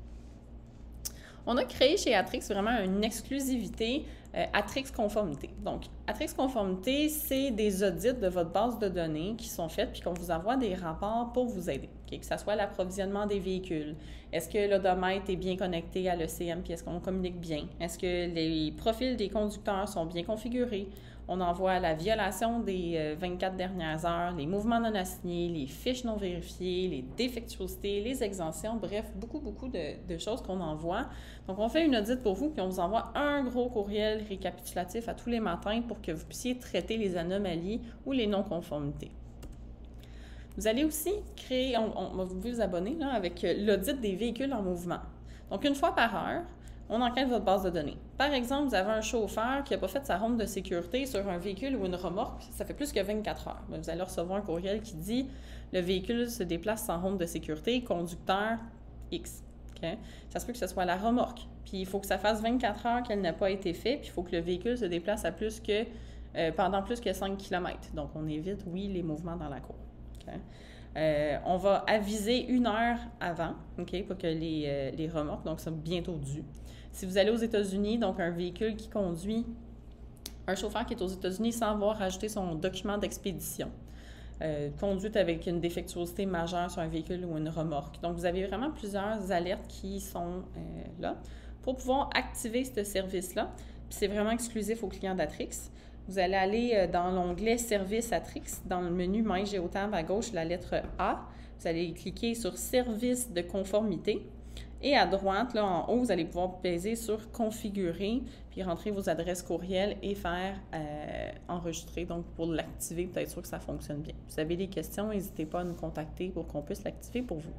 On a créé chez Atrix vraiment une exclusivité Atrix Conformité. Donc, Atrix Conformité, c'est des audits de votre base de données qui sont faites puis qu'on vous envoie des rapports pour vous aider. Okay? Que ce soit l'approvisionnement des véhicules, est-ce que l'odomètre est bien connecté à l'ECM puis est-ce qu'on communique bien? Est-ce que les profils des conducteurs sont bien configurés? On envoie la violation des 24 dernières heures, les mouvements non assignés, les fiches non vérifiées, les défectuosités, les exemptions, bref, beaucoup de choses qu'on envoie. Donc, on fait une audit pour vous, puis on vous envoie un gros courriel récapitulatif à tous les matins pour que vous puissiez traiter les anomalies ou les non-conformités. Vous allez aussi créer, vous pouvez vous abonner là, avec l'audit des véhicules en mouvement. Donc, une fois par heure, on enquête votre base de données. Par exemple, vous avez un chauffeur qui n'a pas fait sa ronde de sécurité sur un véhicule ou une remorque, ça fait plus que 24 heures. Vous allez recevoir un courriel qui dit « Le véhicule se déplace sans ronde de sécurité, conducteur X. Okay? » Ça se peut que ce soit la remorque. Puis il faut que ça fasse 24 heures qu'elle n'a pas été faite, puis il faut que le véhicule se déplace à pendant plus que 5 km. Donc, on évite, oui, les mouvements dans la cour. Okay? On va aviser 1 heure avant, okay, pour que les remorques, donc c'est bientôt dû. Si vous allez aux États-Unis, donc un véhicule qui conduit, un chauffeur qui est aux États-Unis sans avoir rajouté son document d'expédition, conduite avec une défectuosité majeure sur un véhicule ou une remorque. Donc, vous avez vraiment plusieurs alertes qui sont là pour pouvoir activer ce service-là. Puis c'est vraiment exclusif aux clients d'Atrix. Vous allez aller dans l'onglet « Service Atrix », dans le menu « My Géotam » à gauche, la lettre A. Vous allez cliquer sur « Service de conformité ». Et à droite, là en haut, vous allez pouvoir peser sur « Configurer », puis rentrer vos adresses courriel et faire enregistrer, donc pour l'activer, pour être sûr que ça fonctionne bien. Si vous avez des questions, n'hésitez pas à nous contacter pour qu'on puisse l'activer pour vous.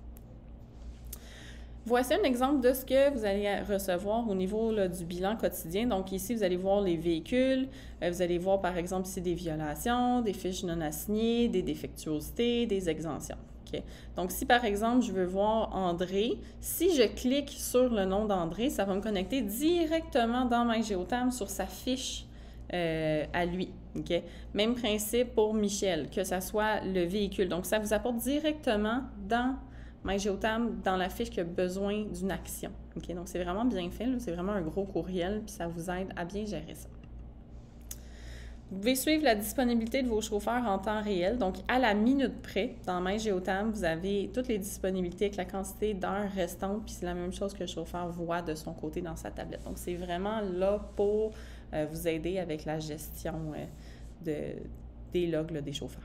Voici un exemple de ce que vous allez recevoir au niveau là, du bilan quotidien. Donc ici, vous allez voir les véhicules. Vous allez voir par exemple ici des violations, des fiches non assignées, des défectuosités, des exemptions. Okay. Donc si par exemple, je veux voir André, si je clique sur le nom d'André, ça va me connecter directement dans My Géotam sur sa fiche à lui. Okay. Même principe pour Michel, que ce soit le véhicule. Donc ça vous apporte directement dans My Géotam, dans la fiche qui a besoin d'une action. Okay? Donc, c'est vraiment bien fait. C'est vraiment un gros courriel, puis ça vous aide à bien gérer ça. Vous pouvez suivre la disponibilité de vos chauffeurs en temps réel. Donc, à la minute près, dans My Géotam, vous avez toutes les disponibilités avec la quantité d'heures restantes, puis c'est la même chose que le chauffeur voit de son côté dans sa tablette. Donc, c'est vraiment là pour vous aider avec la gestion des logs là, des chauffeurs.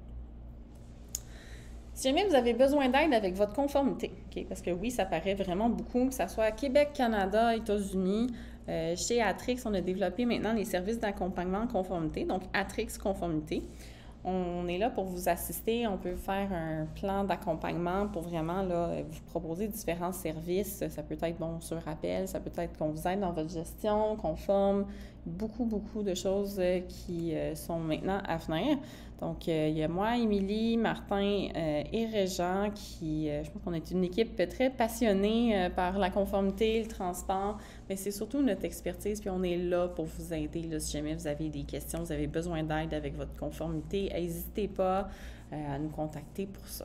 Si jamais vous avez besoin d'aide avec votre conformité, okay? Parce que oui, ça paraît vraiment beaucoup, que ce soit à Québec, Canada, États-Unis, chez Atrix, on a développé maintenant les services d'accompagnement en conformité, donc Atrix Conformité. On est là pour vous assister, on peut faire un plan d'accompagnement pour vraiment là, vous proposer différents services. Ça peut être bon sur appel, ça peut être qu'on vous aide dans votre gestion, qu'on forme, beaucoup de choses qui sont maintenant à venir. Donc, il y a moi, Émilie, Martin et Régent qui, je pense qu'on est une équipe très passionnée par la conformité, le transport, mais c'est surtout notre expertise, puis on est là pour vous aider. Là, si jamais vous avez des questions, vous avez besoin d'aide avec votre conformité, n'hésitez pas à nous contacter pour ça.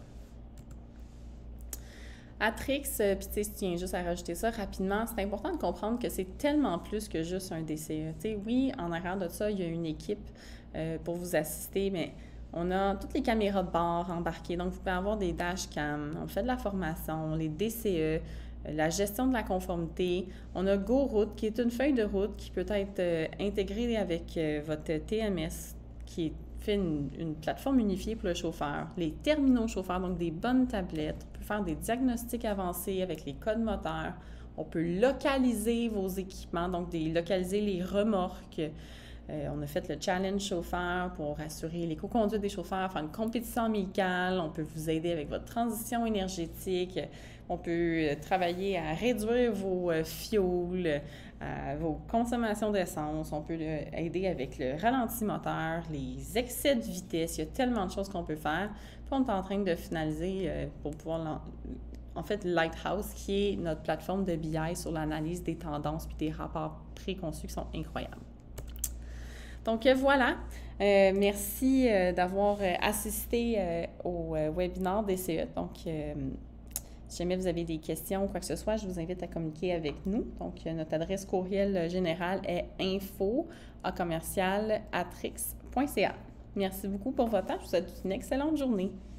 Atrix, puis tu sais, si tu tiens juste à rajouter ça rapidement, c'est important de comprendre que c'est tellement plus que juste un DCE. Tu sais, oui, en arrière de ça, il y a une équipe pour vous assister, mais on a toutes les caméras de bord embarquées, donc vous pouvez avoir des dashcams, on fait de la formation, les DCE, la gestion de la conformité. On a GoRoute, qui est une feuille de route qui peut être intégrée avec votre TMS, qui fait une plateforme unifiée pour le chauffeur, les terminaux chauffeurs, donc des bonnes tablettes. On peut faire des diagnostics avancés avec les codes moteurs. On peut localiser vos équipements, donc localiser les remorques. On a fait le challenge chauffeur pour assurer l'éco-conduite des chauffeurs, faire une compétition amicale. On peut vous aider avec votre transition énergétique. On peut travailler à réduire vos fuels, vos consommations d'essence. On peut aider avec le ralenti moteur, les excès de vitesse. Il y a tellement de choses qu'on peut faire. Puis on est en train de finaliser pour pouvoir... En fait, Lighthouse, qui est notre plateforme de BI sur l'analyse des tendances puis des rapports préconçus qui sont incroyables. Donc voilà, merci d'avoir assisté au webinaire DCE. Donc, si jamais vous avez des questions ou quoi que ce soit, je vous invite à communiquer avec nous. Donc, notre adresse courriel générale est info@atrix.ca. Merci beaucoup pour votre temps. Je vous souhaite une excellente journée.